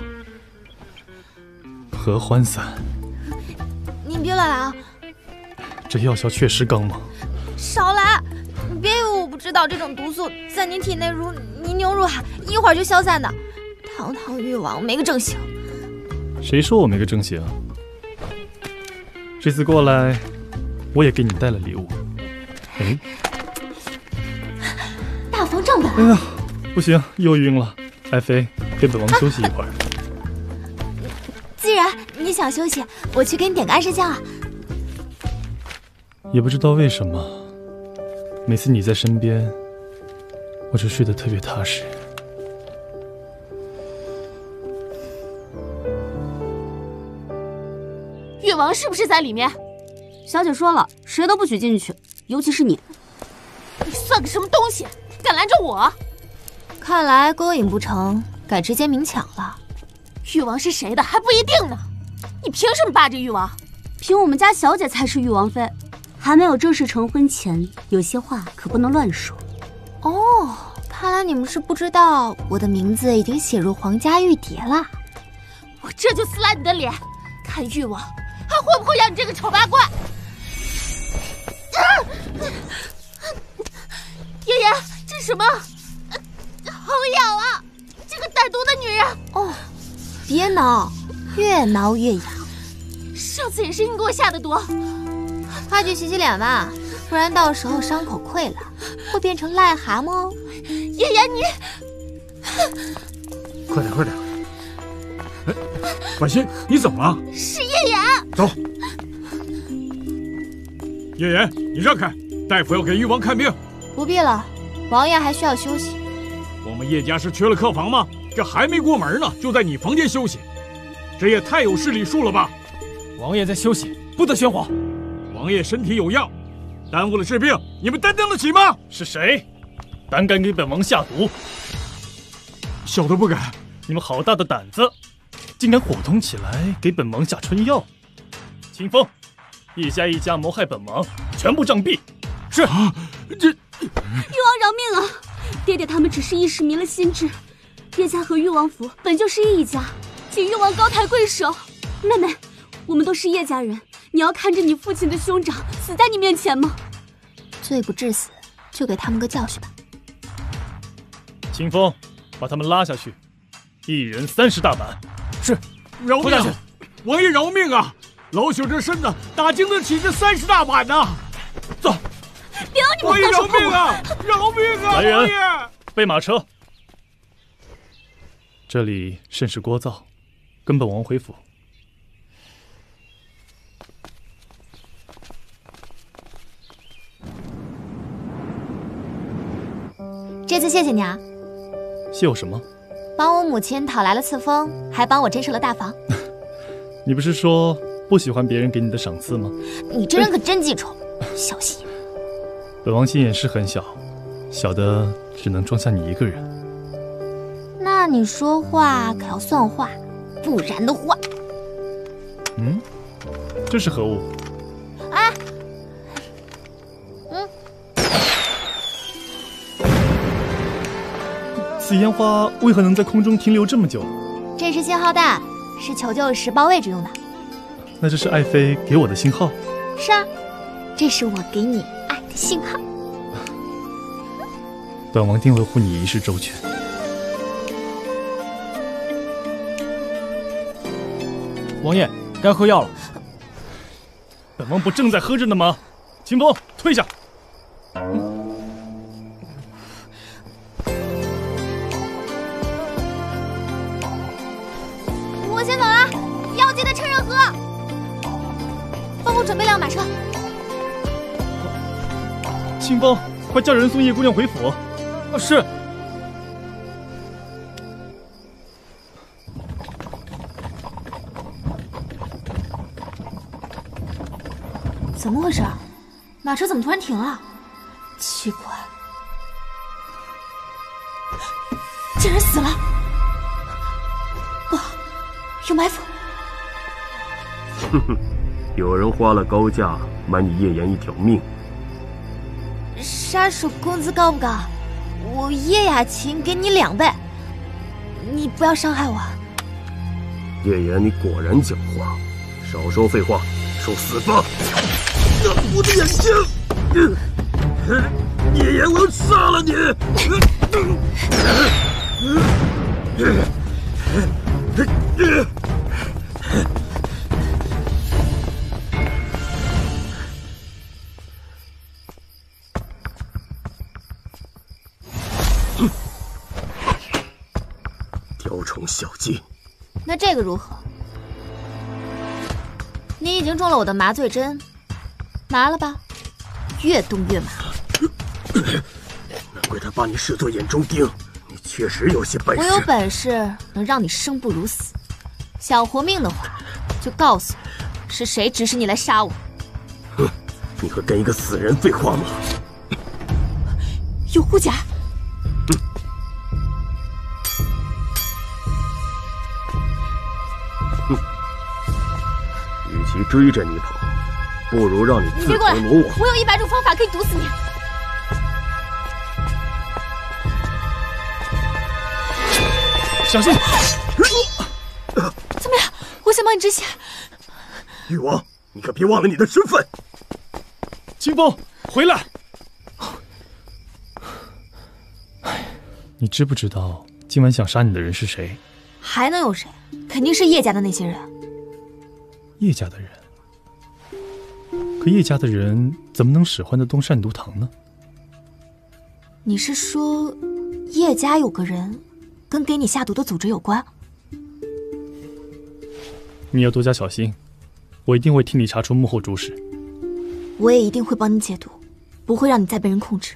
合欢散。 你别乱来啊！ 这药效确实刚猛。 少来！你别以为我不知道，这种毒素在你体内如泥牛入海，一会儿就消散的。堂堂誉王没个正形。 谁说我没个正形？这次过来，我也给你带了礼物。哎， 大方正本。 哎呀，不行，又晕了。爱妃，给本王休息一会儿。啊、 既然你想休息，我去给你点个安神香啊。 也不知道为什么，每次你在身边，我就睡得特别踏实。 誉王是不是在里面？ 小姐说了，谁都不许进去，尤其是你。 你算个什么东西，敢拦着我？ 看来勾引不成，改直接明抢了。 誉王是谁的还不一定呢，你凭什么霸着誉王？ 凭我们家小姐才是誉王妃，还没有正式成婚前，有些话可不能乱说。 哦，看来你们是不知道我的名字已经写入皇家玉牒了。 我这就撕烂你的脸，看誉王还会不会养你这个丑八怪！啊！爷爷，这是什么？好痒啊！这个歹毒的女人！ 哦，别挠，越挠越痒。 上次也是你给我下的毒， 快去洗洗脸吧，不然到时候伤口溃了，会变成癞蛤蟆哦。 爷爷，你快点快点！哎，婉欣，你怎么了？ 是叶岩。 走。叶岩，你让开，大夫要给誉王看病。 不必了，王爷还需要休息。 我们叶家是缺了客房吗？这还没过门呢，就在你房间休息，这也太有势礼数了吧！ 王爷在休息，不得喧哗。 王爷身体有恙，耽误了治病，你们担当得起吗？ 是谁胆敢给本王下毒？ 小的不敢。 你们好大的胆子，竟敢伙同起来给本王下春药！清风，一家一家谋害本王，全部杖毙！ 是。啊、这誉王饶命啊！爹爹他们只是一时迷了心智，叶家和誉王府本就是一家，请誉王高抬贵手。妹妹，我们都是叶家人，你要看着你父亲的兄长死在你面前吗？ 罪不至死，就给他们个教训吧。 清风，把他们拉下去，一人三十大板。 是，饶命！王爷饶命啊！老朽这身子哪经得起这三十大板呢？走。 别让你们王爷饶命啊！饶命啊！ 来人， 王爷， 备马车。这里甚是聒噪，跟本王回府。 这次谢谢你啊。 谢我什么？ 帮我母亲讨来了赐封，还帮我珍视了大房。 你不是说不喜欢别人给你的赏赐吗？ 你这人可真记仇，小心眼。 本王心眼是很小，小的只能装下你一个人。 那你说话可要算话，不然的话…… 嗯，这是何物？ 哎，嗯， 此烟花为何能在空中停留这么久？ 这是信号弹，是求救时报位置用的。 那这是爱妃给我的信号？ 是啊，这是我给你爱的信号。 本王定维护你一世周全。 王爷，该喝药了。 本王不正在喝着呢吗？清风，退下。 我先走了，药记得趁热喝。帮我准备辆马车。 清风，快叫人送叶姑娘回府。 啊，是。 怎么回事？马车怎么突然停了？奇怪，竟然死了！不好，有埋伏！ 哼哼，有人花了高价买你叶岩一条命。 杀手工资高不高？我叶雅琴给你两倍，你不要伤害我。 叶岩，你果然狡猾，少说废话，受死吧！我的眼睛！叶岩，我要杀了你！雕虫小技。 那这个如何？你已经中了我的麻醉针，麻了吧？越动越麻。 难怪他把你视作眼中钉，你确实有些本事。 我有本事能让你生不如死，想活命的话，就告诉我是谁指使你来杀我。 哼，你会跟一个死人废话吗？ 有护甲。 与其追着你跑，不如让你自投罗网。 我有一百种方法可以毒死你。 小心！ 怎么样？我想帮你止血。 誉王，你可别忘了你的身份。 清风，回来！你知不知道今晚想杀你的人是谁？ 还能有谁？肯定是叶家的那些人。 叶家的人？可叶家的人怎么能使唤得动善毒堂呢？ 你是说，叶家有个人跟给你下毒的组织有关？ 你要多加小心，我一定会替你查出幕后主使。 我也一定会帮你解毒，不会让你再被人控制。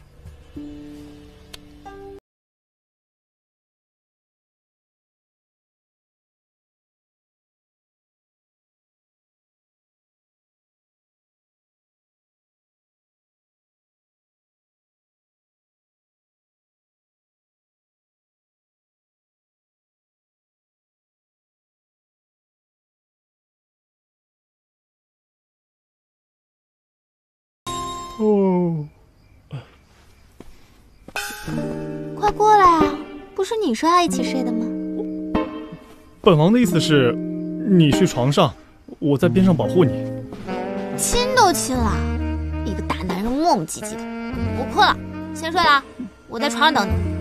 哦， 快过来啊！不是你说要一起睡的吗？ 本王的意思是，你睡床上，我在边上保护你。 亲都亲了，一个大男人磨磨唧唧的。我困了，先睡了，我在床上等你。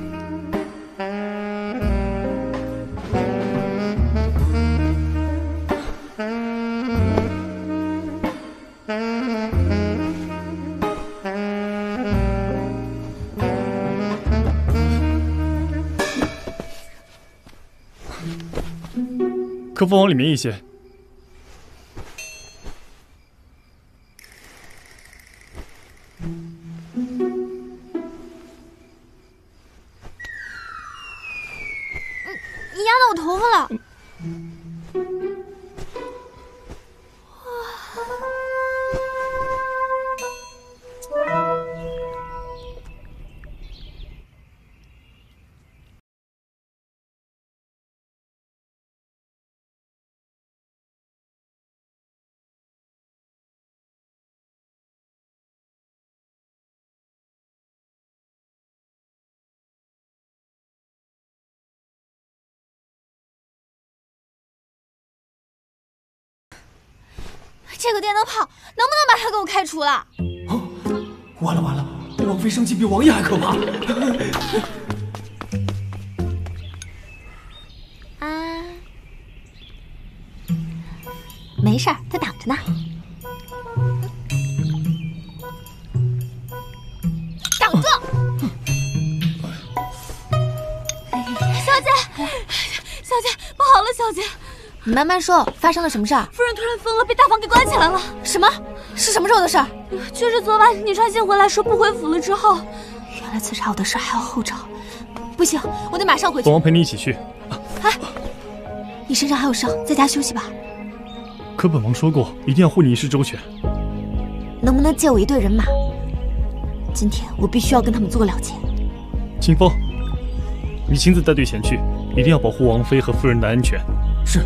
客房往里面一些。 我头发了。这个电灯泡能不能把它给我开除了？ 哦，完了完了，王妃生气比王爷还可怕。 啊，没事儿，他挡着呢。挡住！ 小姐，小姐，不好了，小姐！ 你慢慢说，发生了什么事儿？ 夫人突然疯了，被大房给关起来了。 什么？是什么时候的事儿？ 就是昨晚你传信回来说不回府了之后。 原来刺杀我的事还要后招，不行，我得马上回去。 本王陪你一起去。 哎，你身上还有伤，在家休息吧。 可本王说过，一定要护你一世周全。 能不能借我一队人马？今天我必须要跟他们做个了结。 清风，你亲自带队前去，一定要保护王妃和夫人的安全。 是。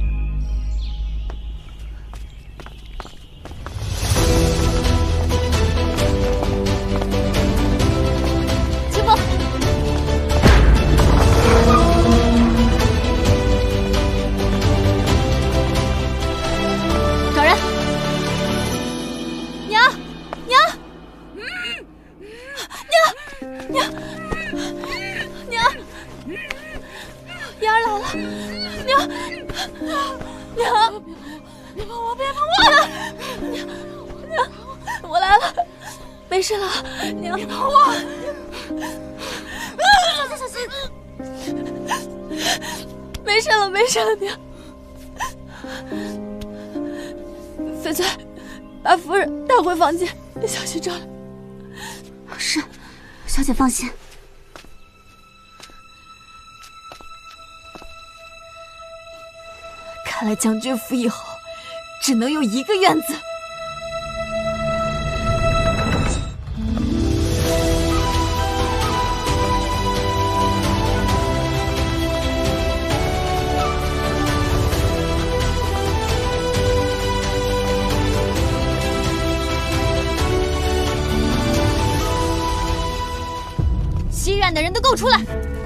没事了，娘，你帮我。小心，小心。没事了，没事了，娘。翡翠，把夫人带回房间，你小心照料。 是，小姐放心。看来将军府以后只能有一个院子。西院的人都给我出来！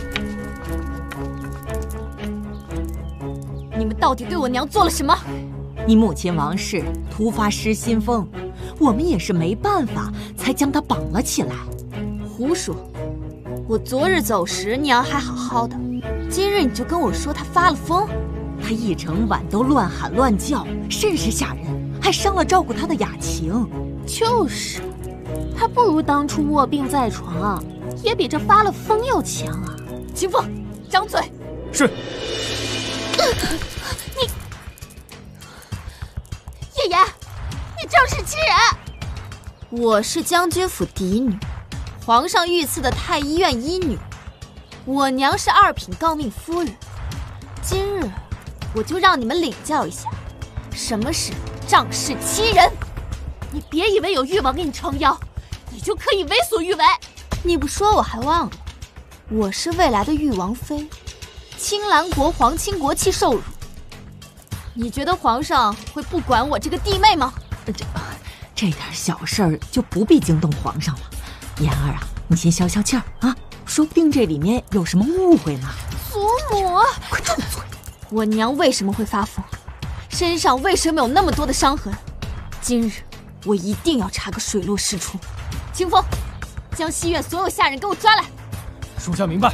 你们到底对我娘做了什么？ 你母亲王氏突发失心疯，我们也是没办法才将她绑了起来。 胡说！我昨日走时娘还好好的，今日你就跟我说她发了疯？ 她一整晚都乱喊乱叫，甚是吓人，还伤了照顾她的雅晴。 就是，她不如当初卧病在床，也比这发了疯要强啊！ 秦风，张嘴！ 是。 你，叶言，你正是欺人！ 我是将军府嫡女，皇上御赐的太医院医女，我娘是二品诰命夫人。今日我就让你们领教一下，什么是仗势欺人。 你别以为有誉王给你撑腰，你就可以为所欲为。 你不说我还忘了，我是未来的誉王妃，青兰国皇亲国戚受辱。你觉得皇上会不管我这个弟妹吗？ 这这点小事儿就不必惊动皇上了。妍儿啊，你先消消气儿啊，说不定这里面有什么误会呢。 祖母，快住嘴！我娘为什么会发疯？身上为什么有那么多的伤痕？今日我一定要查个水落石出。清风，将西院所有下人给我抓来。 属下明白。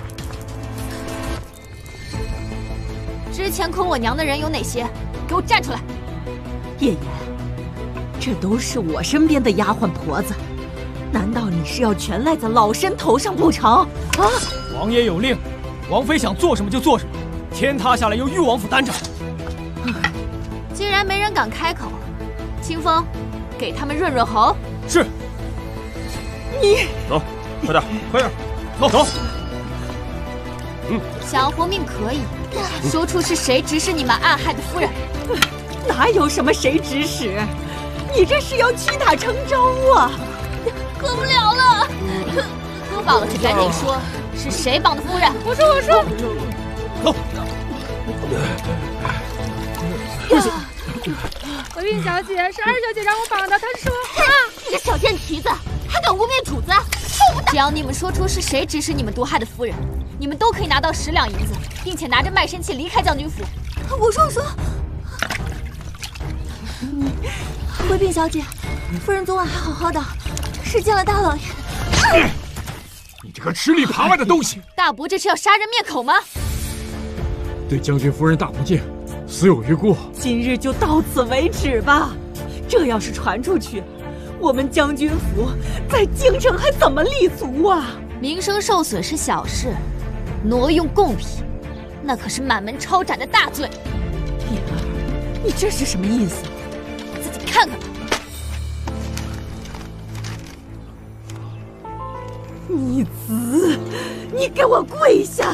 之前坑我娘的人有哪些？给我站出来！ 叶言，这都是我身边的丫鬟婆子，难道你是要全赖在老身头上不成？啊！ 王爷有令，王妃想做什么就做什么，天塌下来由誉王府担着。 既然没人敢开口，清风，给他们润润喉。 是。 你走，快点，快点，走走。 嗯，想要活命可以， 说出是谁指使你们暗害的夫人？ 哪有什么谁指使？你这是要屈打成招啊！ 喝不了了，喝饱了就赶紧说，是谁绑的夫人？我说，我说。 走。 回禀小姐，是二小姐让我绑的。她说， 啊，你个小贱蹄子，还敢污蔑主子！只要你们说出是谁指使你们毒害的夫人，你们都可以拿到十两银子，并且拿着卖身契离开将军府。 我说，我说。回禀小姐，夫人昨晚还好好的，是见了大老爷。 你这个吃里扒外的东西！ 大伯这是要杀人灭口吗？ 对将军夫人大不敬，死有余辜。 今日就到此为止吧。这要是传出去，我们将军府在京城还怎么立足啊？ 名声受损是小事，挪用贡品，那可是满门抄斩的大罪。 燕儿，你这是什么意思？ 自己看看吧。 逆子，你给我跪下！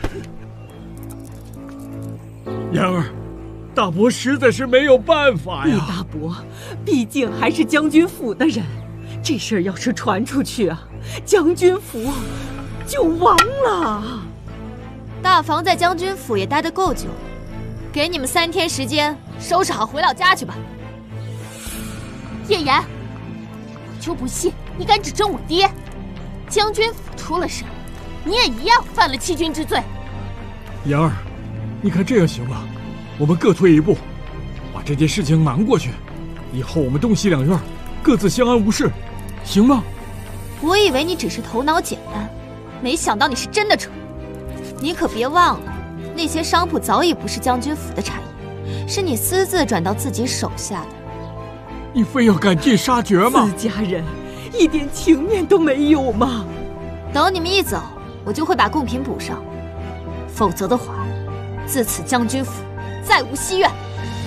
燕儿，大伯实在是没有办法呀。 你大伯毕竟还是将军府的人，这事儿要是传出去啊，将军府就亡了。 大房在将军府也待得够久，给你们三天时间收拾好回老家去吧。叶言，我就不信你敢指证我爹！将军府出了事，你也一样犯了欺君之罪。 言儿，你看这样行吗？我们各退一步，把这件事情瞒过去，以后我们东西两院各自相安无事，行吗？ 我以为你只是头脑简单，没想到你是真的蠢。你可别忘了，那些商铺早已不是将军府的产业，是你私自转到自己手下的。 你非要赶尽杀绝吗？ 自家人一点情面都没有吗？ 等你们一走，我就会把贡品补上，否则的话，自此将军府再无西院。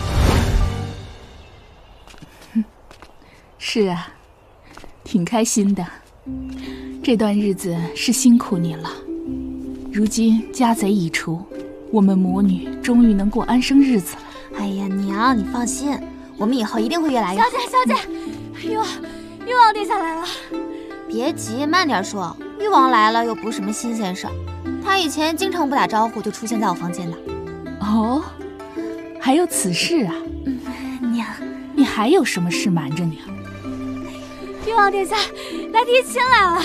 是啊，挺开心的。这段日子是辛苦你了。如今家贼已除，我们母女终于能过安生日子了。 哎呀，娘，你放心，我们以后一定会越来越好。 小姐，小姐，玉王，玉王殿下来了。 别急，慢点说。玉王来了又不是什么新鲜事儿，他以前经常不打招呼就出现在我房间的。 哦，还有此事啊？ 嗯，娘， 你还有什么事瞒着娘？ 玉王殿下来提亲来了，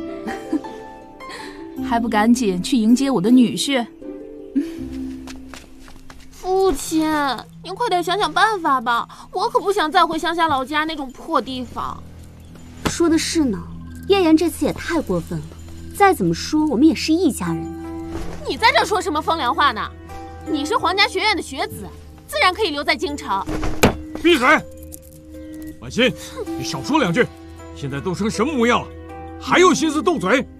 还不赶紧去迎接我的女婿？ 父亲，您快点想想办法吧，我可不想再回乡下老家那种破地方。 说的是呢，叶言这次也太过分了。再怎么说，我们也是一家人呢。 你在这说什么风凉话呢？你是皇家学院的学子，自然可以留在京城。 闭嘴！婉心，你少说两句。现在都成什么模样了，还有心思斗嘴？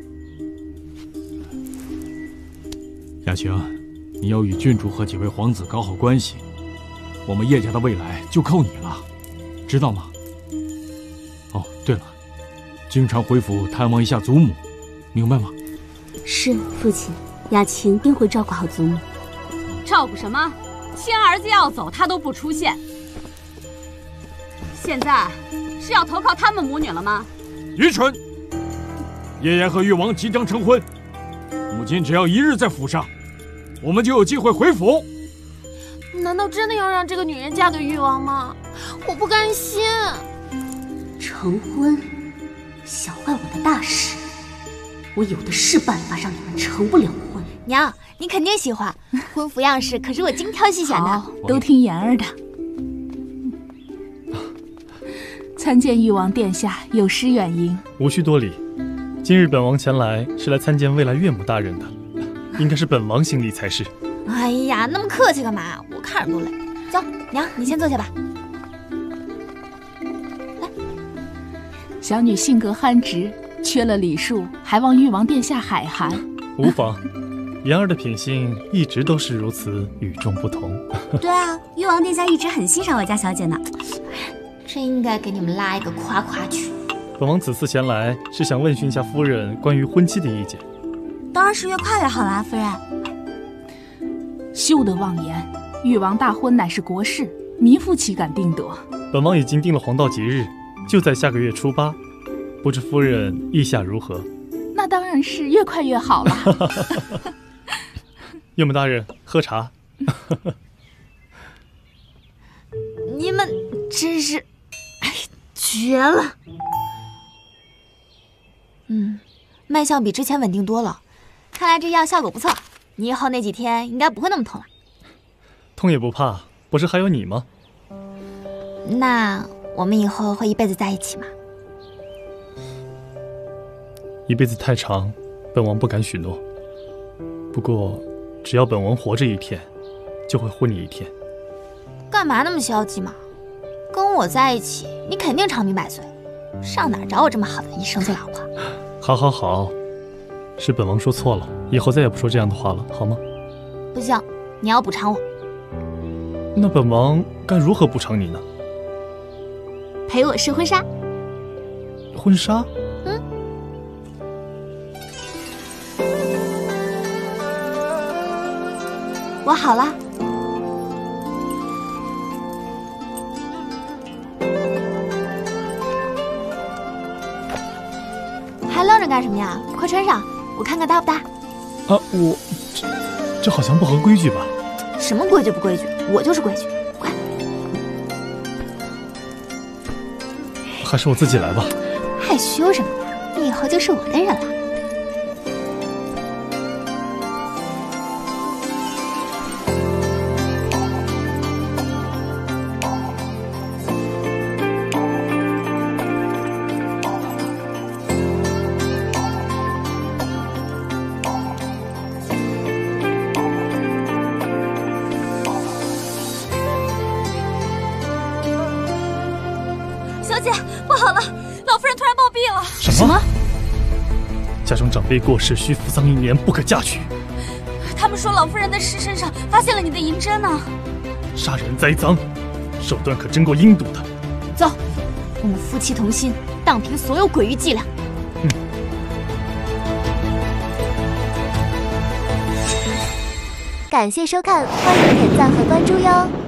雅晴，你要与郡主和几位皇子搞好关系，我们叶家的未来就靠你了，知道吗？哦，对了，经常回府探望一下祖母，明白吗？ 是，父亲。雅晴定会照顾好祖母。 照顾什么？亲儿子要走，他都不出现。现在是要投靠他们母女了吗？ 愚蠢！叶言和誉王即将成婚，母亲只要一日在府上，我们就有机会回府。 难道真的要让这个女人嫁给誉王吗？我不甘心。 成婚，想坏我的大事，我有的是办法让你们成不了婚。 娘，你肯定喜欢，婚服样式可是我精挑细选的。 都听言儿的。参见誉王殿下有失远迎。 无需多礼，今日本王前来是来参见未来岳母大人的，应该是本王行礼才是。 哎呀，那么客气干嘛？我看着都累。走，娘，你先坐下吧。 来，小女性格憨直，缺了礼数，还望誉王殿下海涵。 无妨，言儿的品性一直都是如此与众不同。 对啊，誉王殿下一直很欣赏我家小姐呢。 真应该给你们拉一个夸夸曲。 本王此次前来是想问询一下夫人关于婚期的意见。 当然是越快越好啦，夫人。 休得妄言！誉王大婚乃是国事，民夫岂敢定夺？ 本王已经定了黄道吉日，就在下个月初八，不知夫人意下如何？ 那当然是越快越好了。 岳母大人，喝茶。 你们真是，哎，绝了！嗯，脉象比之前稳定多了，看来这药效果不错。你以后那几天应该不会那么痛了。 痛也不怕，不是还有你吗？ 那我们以后会一辈子在一起吗？ 一辈子太长，本王不敢许诺。不过，只要本王活着一天，就会护你一天。 干嘛那么消极嘛？跟我在一起，你肯定长命百岁。上哪儿找我这么好的医生做老婆？ 好，好，好，是本王说错了，以后再也不说这样的话了，好吗？ 不行，你要补偿我。 那本王该如何补偿你呢？ 陪我试婚纱。 婚纱？ 嗯。我好了。还愣着干什么呀？快穿上，我看看搭不搭。 啊，我这这好像不合规矩吧？ 什么规矩不规矩？我就是规矩。快， 还是我自己来吧。 害羞什么呀？你以后就是我的人了。 小姐，不好了，老夫人突然暴毙了。 什么？家中长辈过世，需服丧一年，不可嫁娶。 他们说老夫人的尸身上发现了你的银针呢。 杀人栽赃，手段可真够阴毒的。 走，我们夫妻同心，荡平所有鬼域伎俩。 嗯。 感谢收看，欢迎点赞和关注哟。